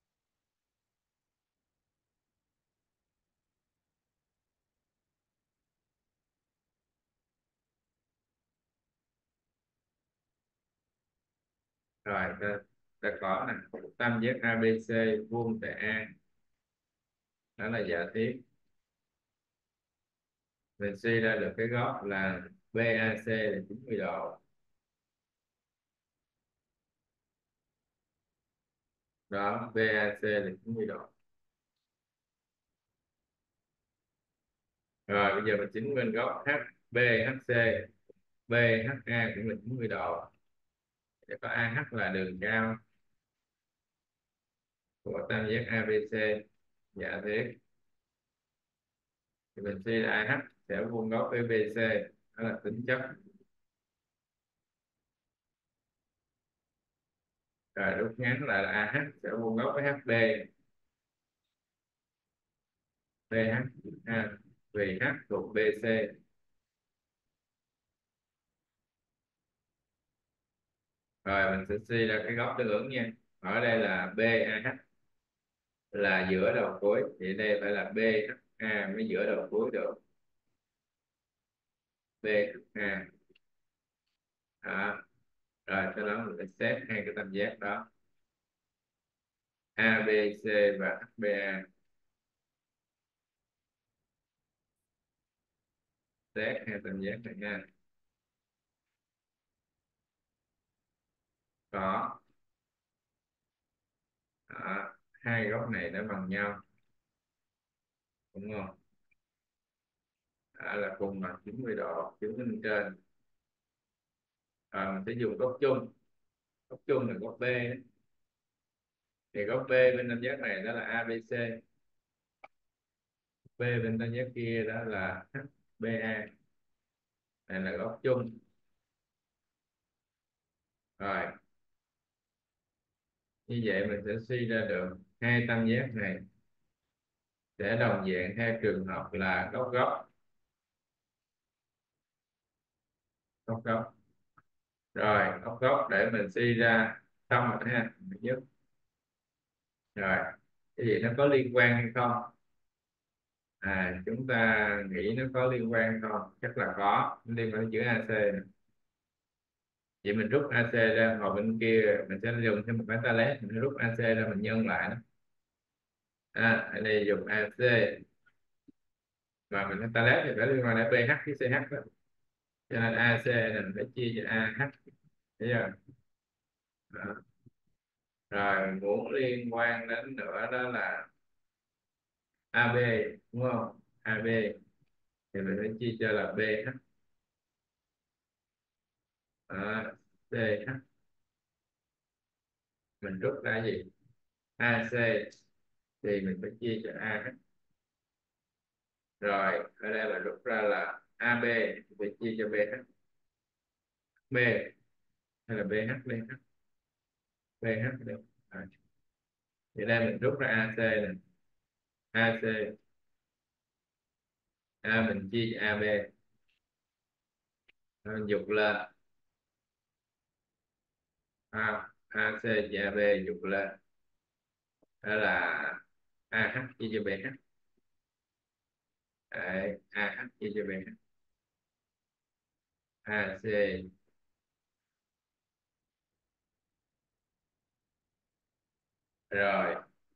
Rồi ta, ta có nè, tam giác a bê xê vuông tại A, đó là giả thiết. Mình suy ra được cái góc là bê a xê là chín mươi độ. Đó, bê a xê là chín mươi độ. Rồi bây giờ mình chứng minh góc hát bê hát xê, bê hát a cũng là chín mươi độ. Để có a hát là đường cao của tam giác a bê xê giả thiết, thì mình suy ra a hát sẽ vuông góc với bê xê, đó là tính chất. Rồi rút ngắn lại là a hát sẽ vuông góc với hát bê, bê hát a, vì H thuộc bê xê. Rồi mình sẽ suy ra cái góc tương ứng nha. Ở đây là bê a hát là giữa đầu cuối, thì đây phải là bê hát a mới giữa đầu cuối được. bê hát a. Đó. Rồi sau đó mình sẽ xét hai cái tam giác đó, a bê xê và hát bê a. Xét hai tam giác này nha. Có. Đó. Hai góc này nó bằng nhau, đúng không? Đó là cùng bằng chín mươi độ, chứng minh trên. Rồi mình sẽ dùng góc chung. Góc chung là góc B. Thì góc B bên tam giác này đó là a bê xê, B bên tam giác kia đó là hát bê a. Này là góc chung. Rồi như vậy mình sẽ suy ra được hai tam giác này sẽ đồng dạng theo trường hợp là góc góc, góc góc. Rồi góc góc để mình suy ra tâm rồi ha, thứ nhất. Rồi cái gì nó có liên quan hay không? À chúng ta nghĩ nó có liên quan không? Chắc là có, nó liên quan đến chữ a xê này. Vậy mình rút a xê ra, ngồi bên kia mình sẽ dùng thêm một cái ta lét, mình rút a xê ra mình nhân lại nó. À, ở đây dùng a xê mà mình ta lét thì phải liên quan đến bê hát với xê hát đó. Cho nên a xê này mình phải chia cho a hát, thấy chưa? Đó. Rồi mình muốn liên quan đến nữa đó là a bê, đúng không? a bê thì mình phải chia cho là bê hát. Đó. xê hát mình rút ra gì? a xê thì mình phải chia cho a hát. Rồi ở đây là rút ra là a bê phải chia cho bê hát. B hay là bê hát, bê hát, bê hát đây. À, thì đây mình rút ra a xê này, a xê, a mình chia cho a bê. Rồi mình dục lên, a ac chia ab dục lên, đó là a hát chia cho bê hát. Đấy, a hát chia cho bê hát, ac. Rồi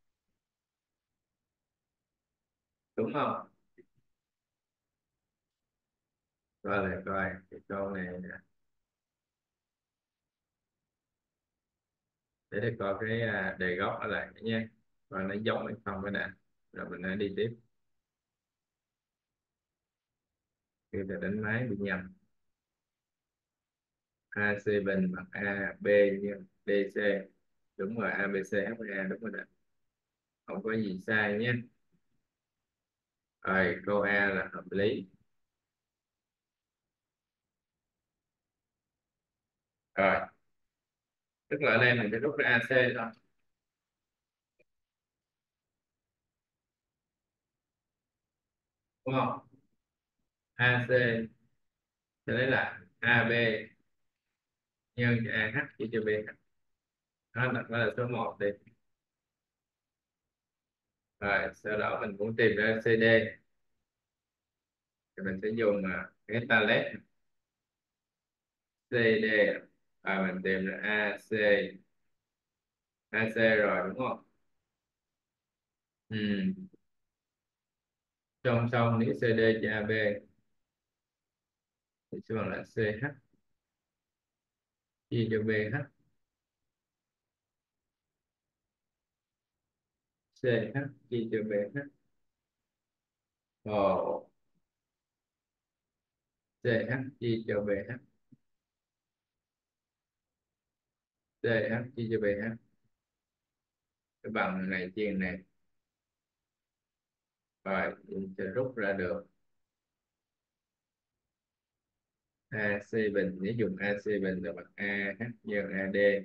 đúng không? Coi lại coi cái câu này nè. Để để coi cái à, đề gốc ở lại nha, coi nó giống hay không cái nè, rồi mình hãy đi tiếp. Khi ta đánh máy bị nhầm, a xê bình bằng a bê nhân đê xê. Đúng rồi, a bê xê hát a đúng rồi nè, không có gì sai nhé. Rồi câu A là hợp lý. Rồi tức là ở đây mình sẽ rút ra a xê thôi. đúng không? a xê sẽ lấy là a bê nhân cho a hát chia cho bê hát. Đó đặt đó là số một đi. Rồi sau đó mình muốn tìm ra xê đê thì mình sẽ dùng uh, cái talet xê đê, và mình tìm ra a xê a xê rồi đúng không? Ừ. Song song nếu xê đê cho a bê thì sẽ bằng là xê hát chia cho bê hát. xê hát chia cho bê hát. Ồ, xê hát chia cho bê hát. xê hát chia cho bê hát cái bằng này chia này. Rồi mình sẽ rút ra được a xê bình, nếu dùng a xê bình là bằng a hát nhân a đê.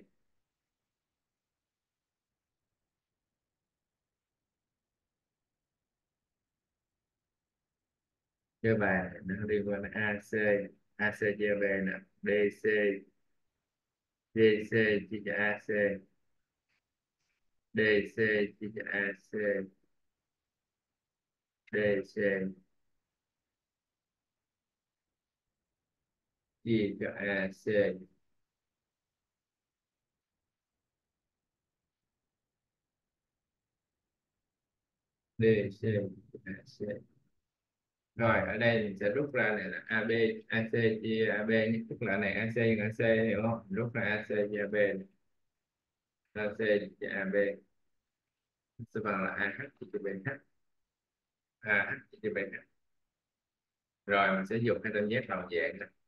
Cơ bản nó liên quan đến a xê, a xê chia B nè, bê xê, đê xê chia cho a xê, đê xê chia cho a xê, đê xê chia cho a xê. đê xê chia cho a xê. Rồi ở đây mình sẽ rút ra này là a bê, a xê chia a bê, tức là này a xê nhân a xê, hiểu không? Mình rút ra a xê chia a bê này. a xê chia a bê sẽ bằng là a hát chia cho bê hát, a hát chia cho bê hát. Rồi mình sẽ dùng hai tam giác đồng dạng này.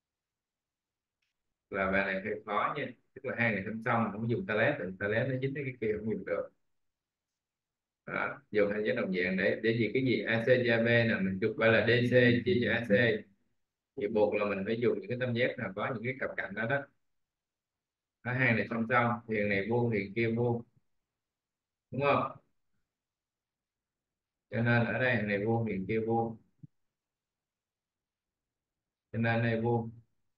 Là bài này hơi khó nha, tức là hai này song song không dùng talet, thì talet nó dính tới cái kia không dùng được. Đó, dùng hai giác đồng dạng để để gì cái gì a xê chia bê nè, mình chụp gọi là đê xê chia cho a xê, thì buộc là mình phải dùng những cái tam giác nào có những cái cặp cạnh đó đó. Ở hai này song song thì này vuông thì kia vuông, đúng không? Cho nên ở đây này vuông thì kia vuông, cho nên này vuông.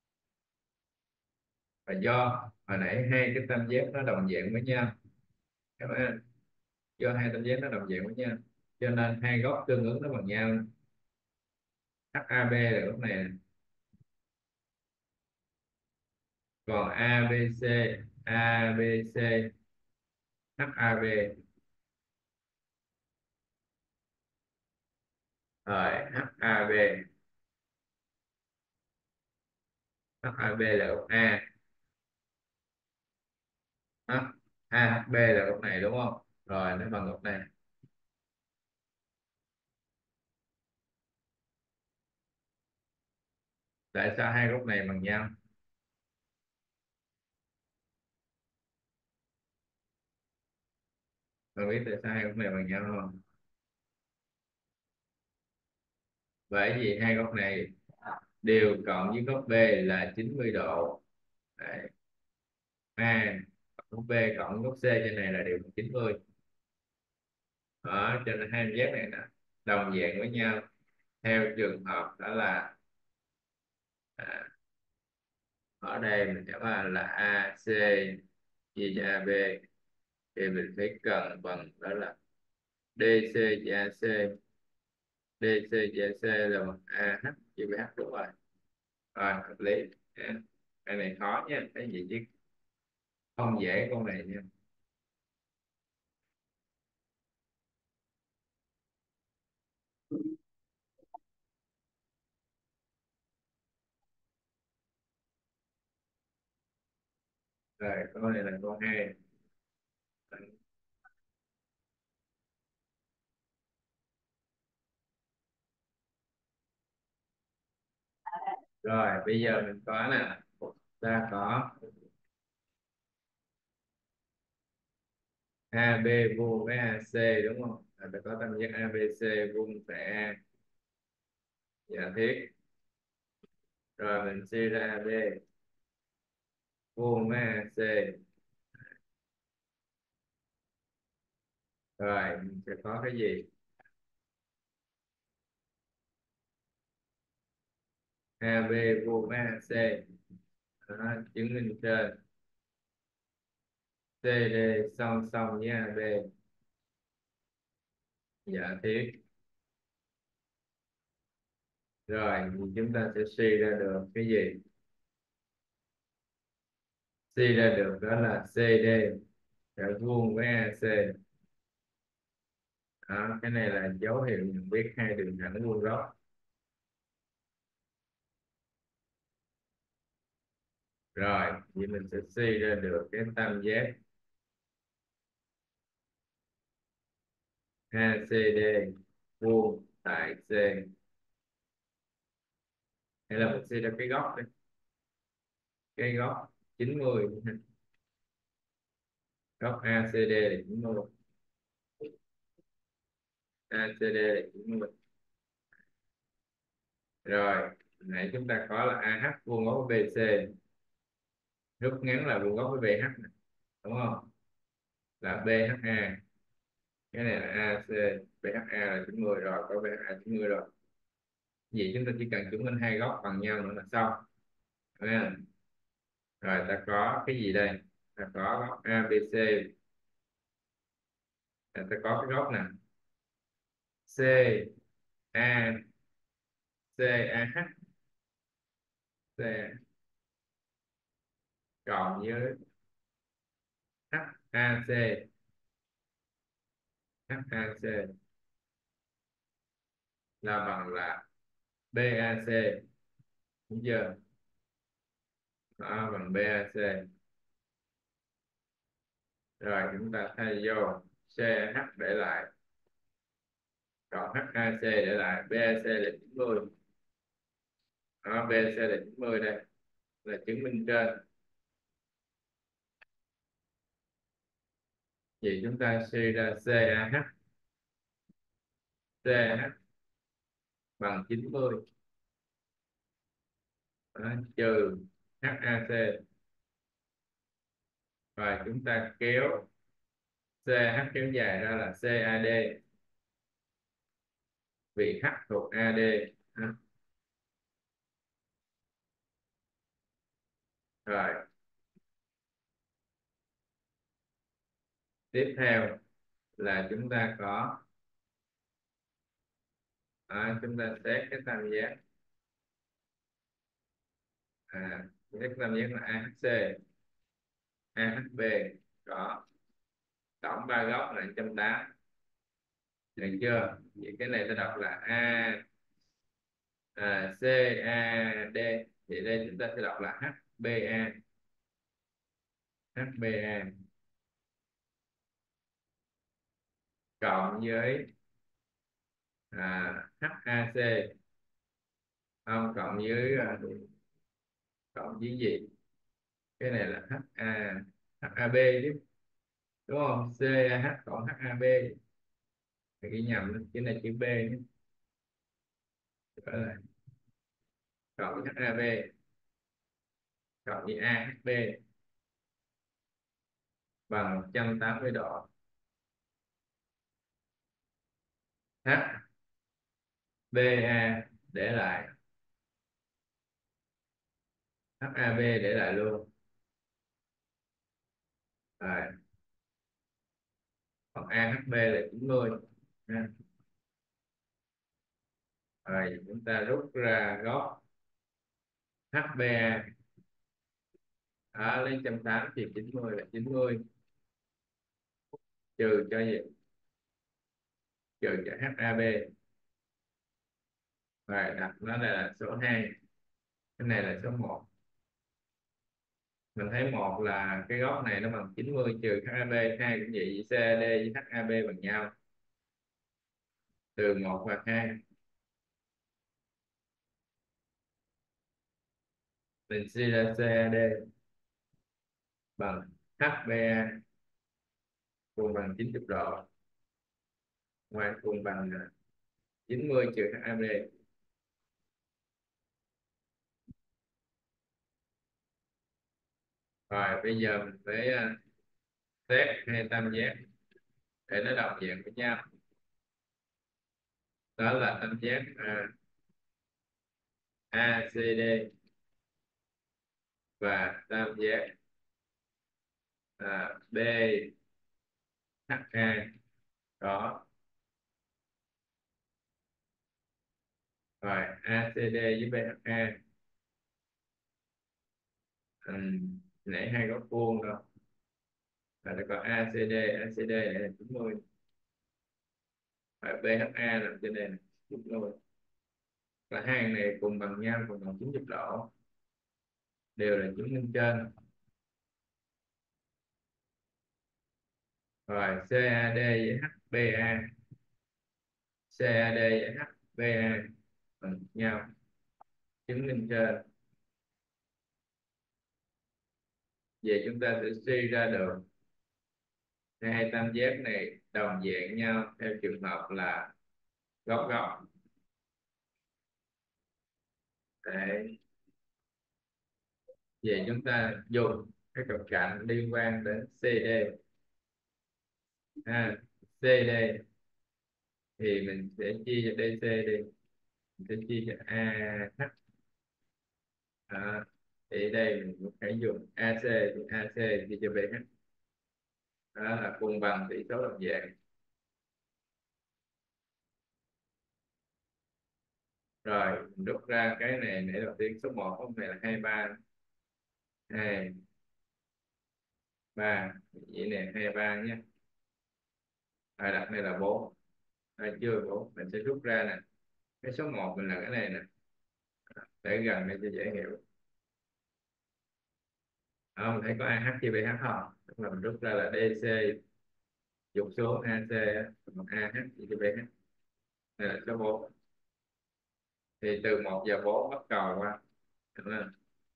Và do hồi nãy hai cái tam giác nó đồng dạng với nhau, các bạn, do hai tam giác nó đồng dạng với nhau cho nên hai góc tương ứng nó bằng nhau. hát a bê là góc này, còn a bê xê, a bê xê, hát a bê. Rồi hát a bê, hát a bê là góc A, H, a hát bê là góc này đúng không? Rồi nó bằng góc này. Tại sao hai góc này bằng nhau? Bạn biết tại sao hai góc này bằng nhau không? Bởi vì hai góc này đều cộng với góc B là chín mươi độ. Đấy. A góc B cộng góc C trên này là đều bằng chín mươi. Đó, cho nên hai giác này là đồng dạng với nhau theo trường hợp đó là à, ở đây mình sẽ là, là a xê chia cho a bê, thì mình phải cần bằng đó là đê xê chia a xê, đê xê chia a xê là bằng a hát chia bê hát, đúng rồi. Rồi hợp lý. À, cái này khó nha, cái gì chứ không dễ câu này nha. Rồi câu này là câu hai. Rồi bây giờ mình có nè, ta có a bê vuông với a xê đúng không? À, ta có tam giác a bê xê vuông tại A, giả thiết. Rồi mình suy ra a bê vuông với a xê. Rồi mình sẽ có cái gì? a bê vuông với a xê. Đó, chứng minh trên xê đê song song với a bê. Giả thiết rồi thì chúng ta sẽ suy ra được cái gì? Suy ra được đó là xê đê phải vuông với a xê. Đó, cái này là dấu hiệu nhận biết hai đường thẳng vuông góc. Rồi thì mình sẽ suy ra được cái tam giác a xê đê vuông tại C. Hay là mình suy ra cái góc đi, cái góc chín mươi, góc a xê đê là chín mươi, a xê đê là chín mươi. Rồi nãy chúng ta có là a hát vuông góc với bê xê, rút ngắn là vuông góc với bê hát này, đúng không? Là bê hát a, cái này là a xê, bê hát a là chín mươi rồi, có bê hát a chín mươi rồi. Vậy chúng ta chỉ cần chứng minh hai góc bằng nhau nữa là xong. À, rồi ta có cái gì đây? Ta có góc a bê xê, ta có cái góc nè C A, C A H, C cộng với H A C, H A C là bằng là B A C, đúng chưa? Đó, bằng B A C. Rồi chúng ta thay vô C H để lại, còn H A C để lại, B A C là chín mươi. Đó, B A C là chín mươi đây, là chứng minh trên. Vậy chúng ta suy ra C A H, C A H bằng chín mươi. Đó, trừ H A C. Và chúng ta kéo C H kéo dài ra là C A D, vì H thuộc a đê. Rồi tiếp theo là chúng ta có, à, chúng ta xét cái tam giác, à, cái tam giác là a hát xê, a hát bê, có tổng ba góc là một trăm tám mươi, được chưa? Vậy cái này ta đọc là a, à, xê a đê, vậy đây chúng ta sẽ đọc là hát bê a, hát bê a cộng với, à, hát a xê, không, cộng với, à, cộng với gì? Cái này là hát a, hát a bê chứ, đúng không? xê a hát cộng hát a bê, thì cái nhầm cái này chữ B nhé. Gọi là cộng với hát a bê cộng với a hát bê bằng một trăm tám mươi độ. hát bê a để lại, hát a bê để lại luôn. Rồi còn a hát bê là chín mươi ha. Rồi chúng ta rút ra góc hát bê a, ở lấy một trăm tám mươi chia chín mươi là chín mươi, trừ cho gì? Trừ cho hát a bê. Rồi đặt nó đây là số hai, cái này là số một. Mình thấy một là cái góc này nó bằng chín mươi trừ hát a bê, hai cũng vậy, xê a đê với hát a bê bằng nhau, từ một và hai. Mình suy ra xê a đê bằng hát bê a cùng bằng chín mươi độ, ngoài cùng bằng à, chín mươi trừ hát a bê. Rồi bây giờ mình phải uh, xét hai tam giác để nó đồng dạng với nhau. Đó là tam giác uh, a xê đê và tam giác à, bê hát a có. Rồi a xê đê với bê hát a, um, nãy hai góc vuông đâu, là nó có a xê đê, a xê đê này là chín mươi, và bê hát a nằm trên đây là chín mươi, và hai hàng này cùng bằng nhau, cùng bằng chín mươi độ, đều là chứng minh trên. Rồi cad với hba, cad với hba bằng nhau, chứng minh trên. Vậy chúng ta sẽ suy ra được hai tam giác này đồng dạng nhau theo trường hợp là góc góc. Đấy. Vậy chúng ta dùng cái trục cạnh liên quan đến xê đê. À, xê đê thì mình sẽ chia cho đê xê đi, mình sẽ chia cho a hát. À, thì đây mình cũng phải dùng a xê, thì a xê chia cho bê hát, đó là cùng bằng tỷ số đồng dạng. Rồi mình rút ra cái này, nãy đầu tiên số một không này là hai ba, hai ba, vậy này hai ba nhé. À, đặt này là bốn. À, chưa bốn, mình sẽ rút ra nè, cái số một mình là cái này nè, để gần đây cho dễ hiểu. Không thấy có a hát chia bê hát không, tức là mình rút ra là đê xê trục số a xê á, còn a hát chia cho bê hát, đây là số bốn. Thì từ một và bốn bắt đầu qua, đúng không?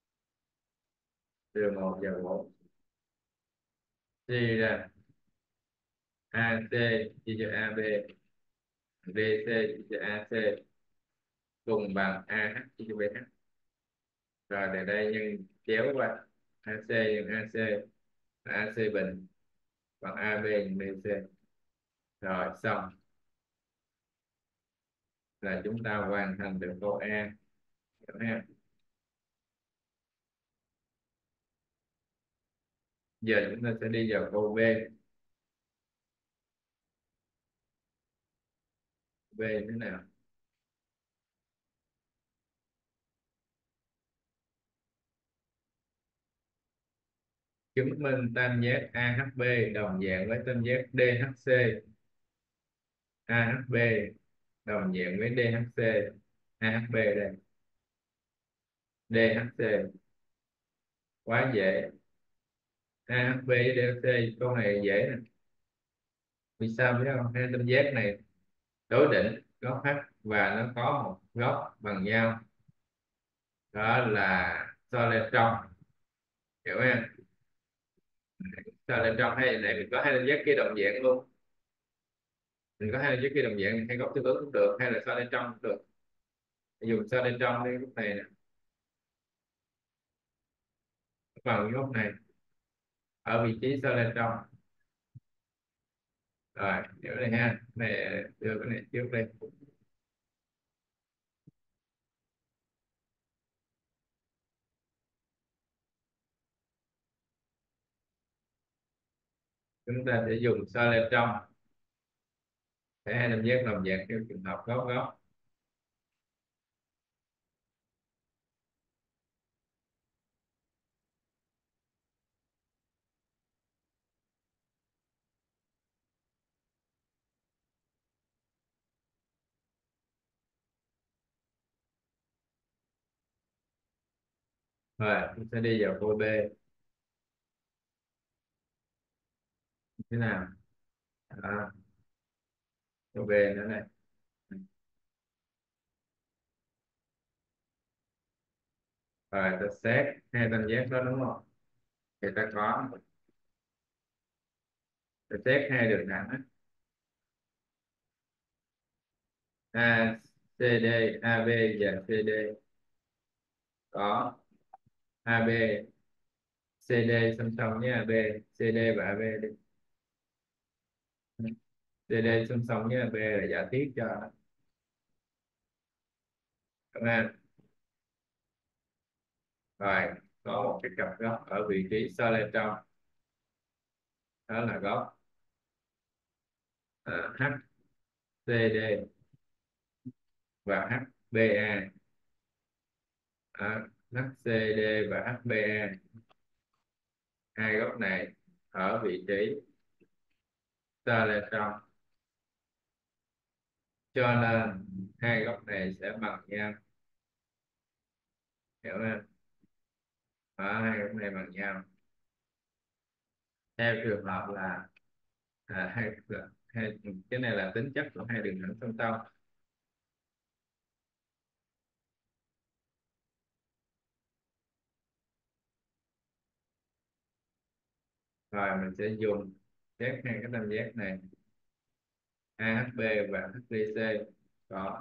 Từ một và bốn chia ra a xê chia cho a bê, đê xê chia cho a xê cùng bằng a hát chia cho bê hát. Rồi từ đây nhân chéo qua, a xê nhân a xê là a xê bình, bằng a bê nhân đê xê. Rồi xong là chúng ta hoàn thành được câu A, hiểu ha. Giờ chúng ta sẽ đi vào câu B. B thế nào? Chứng minh tam giác a hát bê đồng dạng với tam giác đê hát xê. a hát bê đồng dạng với đê hát xê. a hát bê đây, đê hát xê, quá dễ. a hát bê với đê hát xê, câu này dễ nè. Vì sao biết không? Hai tam giác này đối định góc H và nó có một góc bằng nhau, đó là so lên trong, hiểu không? So lên trong, hay này mình có hai tam giác kia đồng dạng luôn, mình có hai tam giác kia đồng dạng, hai góc tương ứng cũng được, hay là so lên trong cũng được. Dùng so lên trong đi, lúc này nè, vào góc này ở vị trí so lên trong. Rồi hiểu này ha, này đưa cái này trước đây. Chúng ta sẽ dùng so lên trong để hai tam giác đồng dạng theo trường hợp góc góc. Rồi chúng ta đi vào câu B thế nào. Đó, câu B nữa này. Rồi ta xét hai tam giác đó đúng không, thì ta có, ta xét hai đường thẳng á. a xê đê, a bê và xê đê có. a bê xê đê song song với a bê, xê đê và a bê đi. xê đê song song với a bê là giả thiết cho, đúng không? Rồi có một cái cặp góc ở vị trí so lên trong, đó là góc uh, hát xê đê và hát bê a. uh, hát xê đê và hát bê a, hai góc này ở vị trí so lên trong, cho nên hai góc này sẽ bằng nhau, hiểu không? Ở hai góc này bằng nhau theo trường hợp là à, hai, hai cái này là tính chất của hai đường thẳng song song. Rồi mình sẽ dùng xét hai cái tam giác này a hát bê và hát đê xê, có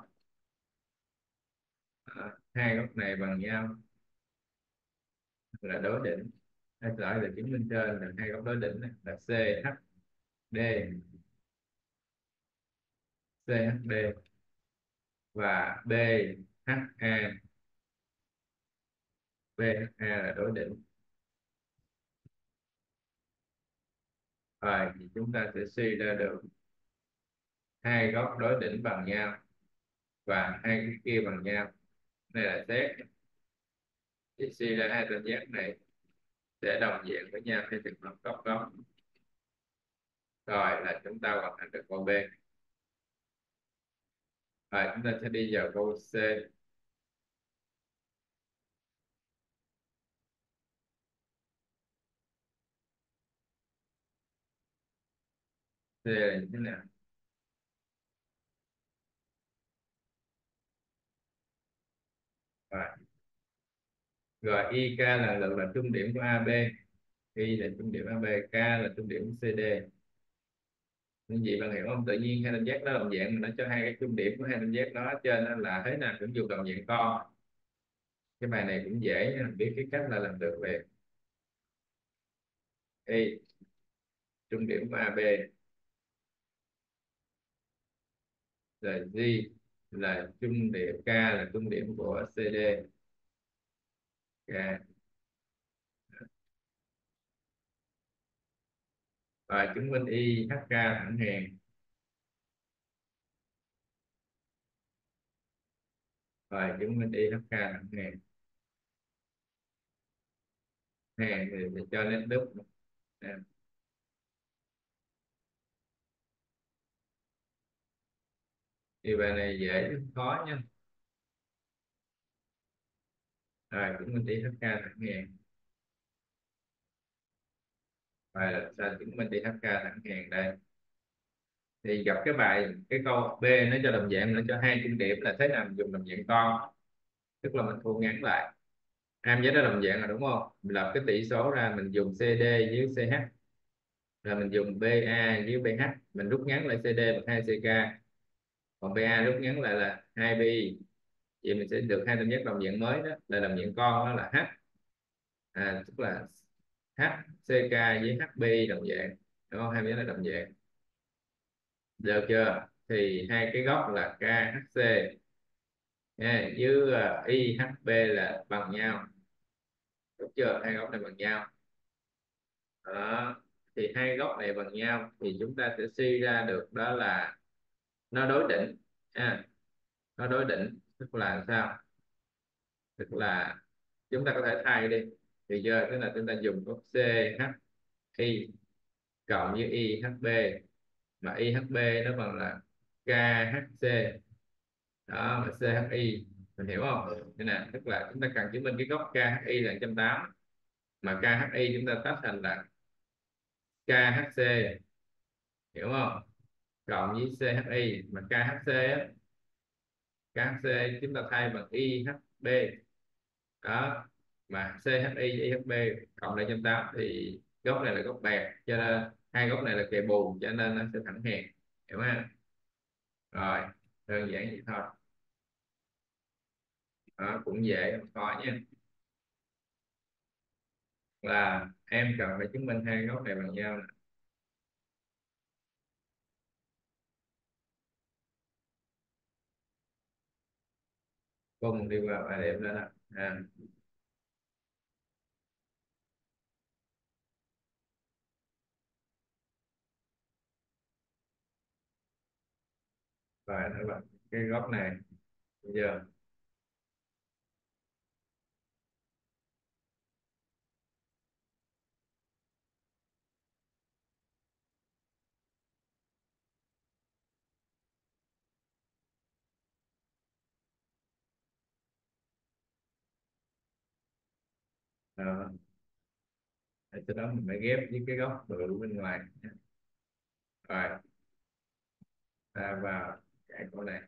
à, hai góc này bằng nhau là đối đỉnh, hay gọi là chứng minh trên là hai góc đối đỉnh này, là xê hát đê, xê hát đê và bê hát a, bê hát a là đối đỉnh. Rồi thì chúng ta sẽ suy ra được hai góc đối đỉnh bằng nhau và hai cái kia bằng nhau. Này là xét, thì suy ra hai tam giác này sẽ đồng dạng với nhau theo trường hợp góc góc. Rồi là chúng ta hoàn thành được câu B. Rồi chúng ta sẽ đi vào câu C. C là như thế nào? Rồi, rồi i k là lần là trung điểm của a bê, y là trung điểm a bê, k là trung điểm của xê đê. Những gì bạn hiểu không? Tự nhiên hai tam giác đó đồng dạng mà nó cho hai cái trung điểm của hai tam giác đó, cho nên là thế nào cũng dùng đồng dạng con. Cái bài này cũng dễ nha, biết cái cách là làm được về y trung điểm của a bê, rồi G là trung điểm, K là trung điểm của xê đê. K. Và chứng minh i hát ca thẳng hàng. Và chứng minh i hát ca thẳng hàng. Hàng thì, thì cho nét đúc. À, thì bài này dễ chứ không khó nha. Rồi chứng minh i hát ca thẳng hàng. Và làm sao chứng minh i hát ca thẳng hàng đây? Thì gặp cái bài cái câu B nó cho đồng dạng, nó cho hai trung điểm, là thế nào mình dùng đồng dạng con, tức là mình thu ngắn lại am giá đó đồng dạng rồi đúng không? Mình lập cái tỷ số ra, mình dùng xê đê với xê hát, là mình dùng bê a với bê hát, mình rút ngắn lại xê đê bằng hai xê ca, còn bê a rút ngắn lại là hai bê i. Vậy mình sẽ được hai tam giác đồng dạng mới, đó là đồng dạng con, đó là h, à, tức là hát xê ca với hát bê i đồng dạng, đúng không? Hai bé là đồng dạng, được chưa? Thì hai cái góc là ca hát xê nha, với uh, i hát bê là bằng nhau, đúng chưa? Hai góc này bằng nhau. Đó. Thì hai góc này bằng nhau thì chúng ta sẽ suy ra được đó là nó đối đỉnh ha. Nó đối đỉnh tức là sao? Tức là chúng ta có thể thay đi, thì giờ tức là chúng ta dùng góc xê hát i cộng với i hát bê, mà i hát bê nó bằng là ca hát xê, đó, mà xê hát i, mình hiểu không? Thế nè, tức là chúng ta cần chứng minh cái góc ca hát i là một trăm tám mươi, mà ca hát i chúng ta tách thành là ca hát xê, hiểu không? Cộng với xê hát i, mà ca hát xê á, ca hát xê chúng ta thay bằng i hát bê, đó, mà xê hát i với i hát bê cộng lại một trăm tám mươi thì góc này là góc bẹt, cho nên hai góc này là kề bù, cho nên nó sẽ thẳng hàng, hiểu không? Rồi, đơn giản vậy thôi. Đó, cũng dễ không khó nha, là em cần phải chứng minh hai góc này bằng nhau nè. Cùng đi vào bài điểm đó nè. À, và nó bằng cái góc này. Bây giờ đó, sau đó mình phải ghép với cái góc bự bên ngoài. Rồi ta vào cái câu này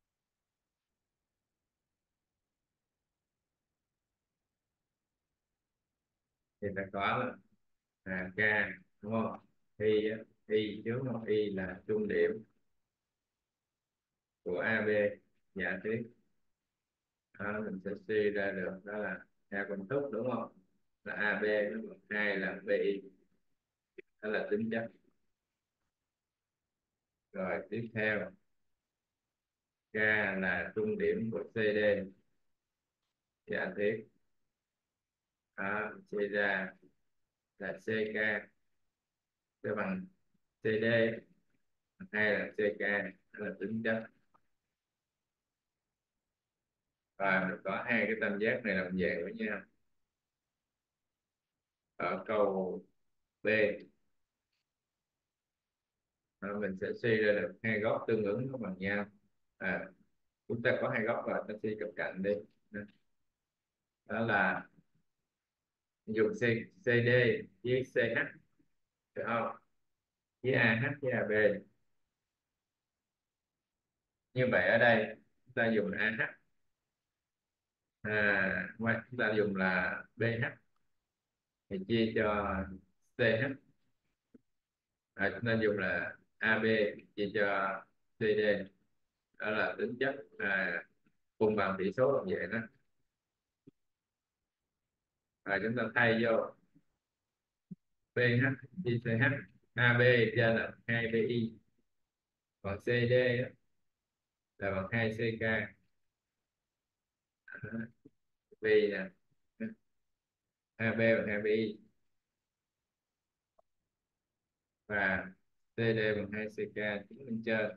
thì ta có là à, K, đúng không? Y á, Y trước không? Y là trung điểm của a bê, giả thiết đó, mình sẽ suy ra được đó là theo công thức, đúng không? Là a bê nó bằng hai là bê i, đó là tính chất. Rồi tiếp theo K là trung điểm của xê đê, giả thiết đó, suy ra là xê ca sẽ bằng xê đê hay là xê ca, đó là tính chất. Và mình có hai cái tam giác này làm dạng với nhau. Ở câu B à, mình sẽ suy ra được hai góc tương ứng nó bằng nhau. À, chúng ta có hai góc và ta suy cận cạnh đi. Đó là dùng C, xê đê với xê hát, được không? Với a hát với a bê. Như vậy ở đây chúng ta dùng a hát, à, ngoài chúng ta dùng là bê hát thì chia cho xê hát, à, chúng ta dùng là a bê chia cho xê đê, đó là tính chất à, cùng bằng tỷ số làm vậy đó. Rồi chúng ta thay vô bê hát chia xê hát, a bê trên là hai bê i, còn xê đê á, là bằng hai xê ca. B nè, a bê bằng hai bê i và xê đê bằng hai xê ca chứng minh trên.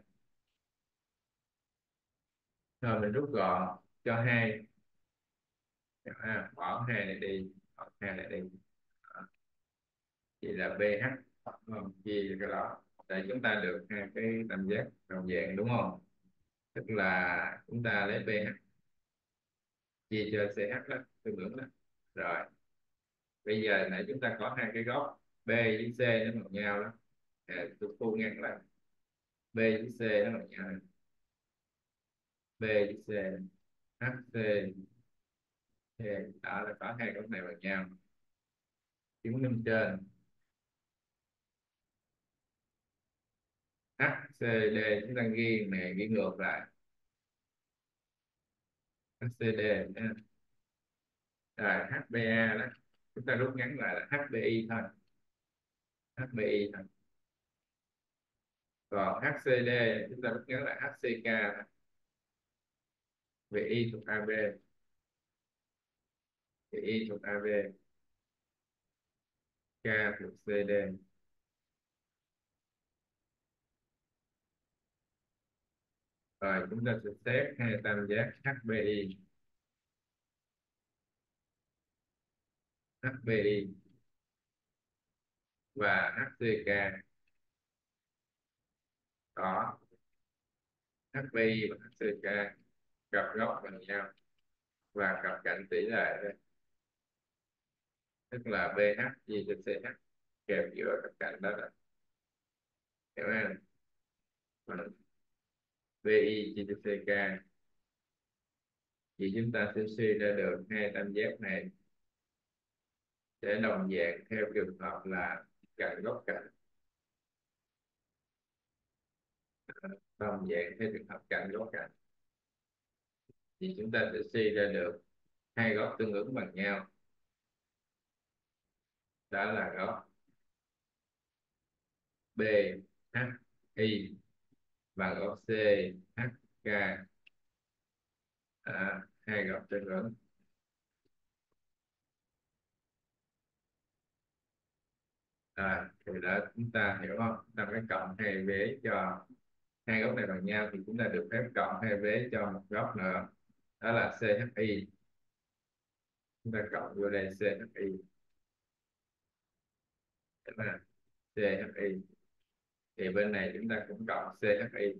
Rồi mình rút gọn cho hai, à, bỏ hai này đi, bỏ hai này đi. Đó, chỉ là bê hát, không chia cái đó để chúng ta được hai cái tam giác đồng dạng, đúng không? Tức là chúng ta lấy bê hát chia cho xê hát đó, tương ứng đó. Rồi bây giờ nãy chúng ta có hai cái góc B với C nó bằng nhau đó, à, tôi thu ngắn lại B với C nó bằng nhau, B với C, hát xê, C đó là có hai góc này bằng nhau. Chứng minh trên hát xê đê chúng ta ghi này ghi ngược lại hát xê đê nha. Rồi hát bê a đó chúng ta rút ngắn lại là hát bê i thôi, hát bê i thôi. Còn hát xê đê chúng ta rút ngắn lại hát xê ca thôi. vê i thuộc a bê, vê i thuộc a bê, K thuộc xê đê. Rồi chúng ta sẽ xét hai tam giác hát bê i, hát bê i và hát xê ca, có hát bê i và hát xê ca cặp góc bằng nhau và cặp cạnh tỷ lệ đây, tức là bê hát chia cho xê hát kẹp giữa cặp cạnh đó là, hiểu không? Và bê i chia cho xê ca thì chúng ta sẽ suy ra được hai tam giác này sẽ đồng dạng theo trường hợp là cạnh góc cạnh, đồng dạng theo trường hợp cạnh góc cạnh thì chúng ta sẽ suy ra được hai góc tương ứng bằng nhau, đó là góc bê hát i và góc xê hát ca, à, hai góc tương ứng. À, thì đã chúng ta hiểu không? Ta phải cộng hai vế cho hai góc này bằng nhau thì chúng ta được phép cộng hai vế cho một góc nữa, đó là xê hát i. Chúng ta cộng vô đây xê hát i, tức là xê hát i, thì bên này chúng ta cũng cộng xê hát i.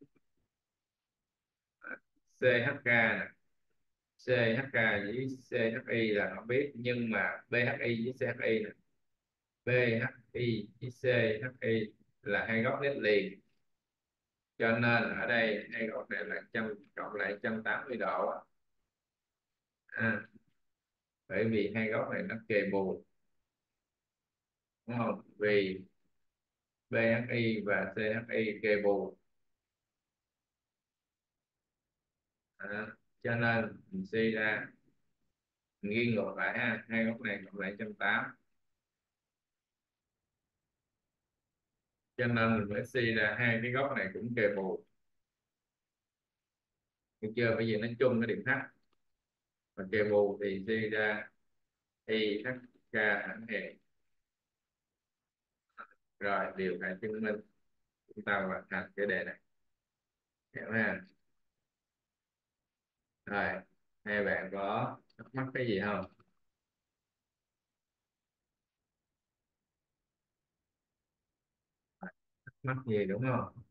xê hát ca nè, xê hát ca với xê hát i là không biết, nhưng mà bê hát i với xê hát i nè, bê hát i với xê hát i là hai góc nét liền, cho nên ở đây hai góc này là trăm cộng lại một trăm tám mươi độ á. à, Bởi vì hai góc này nó kề bù, đúng không? Vì bê hát i và xê hát i kề bù, à, cho nên mình suy ra, mình ghi ngược lại ha, hai góc này cộng lại một trăm tám mươi, cho nên mình mới suy ra hai cái góc này cũng kề bù. Được chưa? Bây giờ nó chung cái điểm h, và kề bù thì suy ra i hát ca thẳng hàng. Rồi điều phải chứng minh, chúng ta hoàn thành cái đề này, hiểu ha? Rồi, hai bạn có thắc mắc cái gì không? Thắc mắc gì đúng không?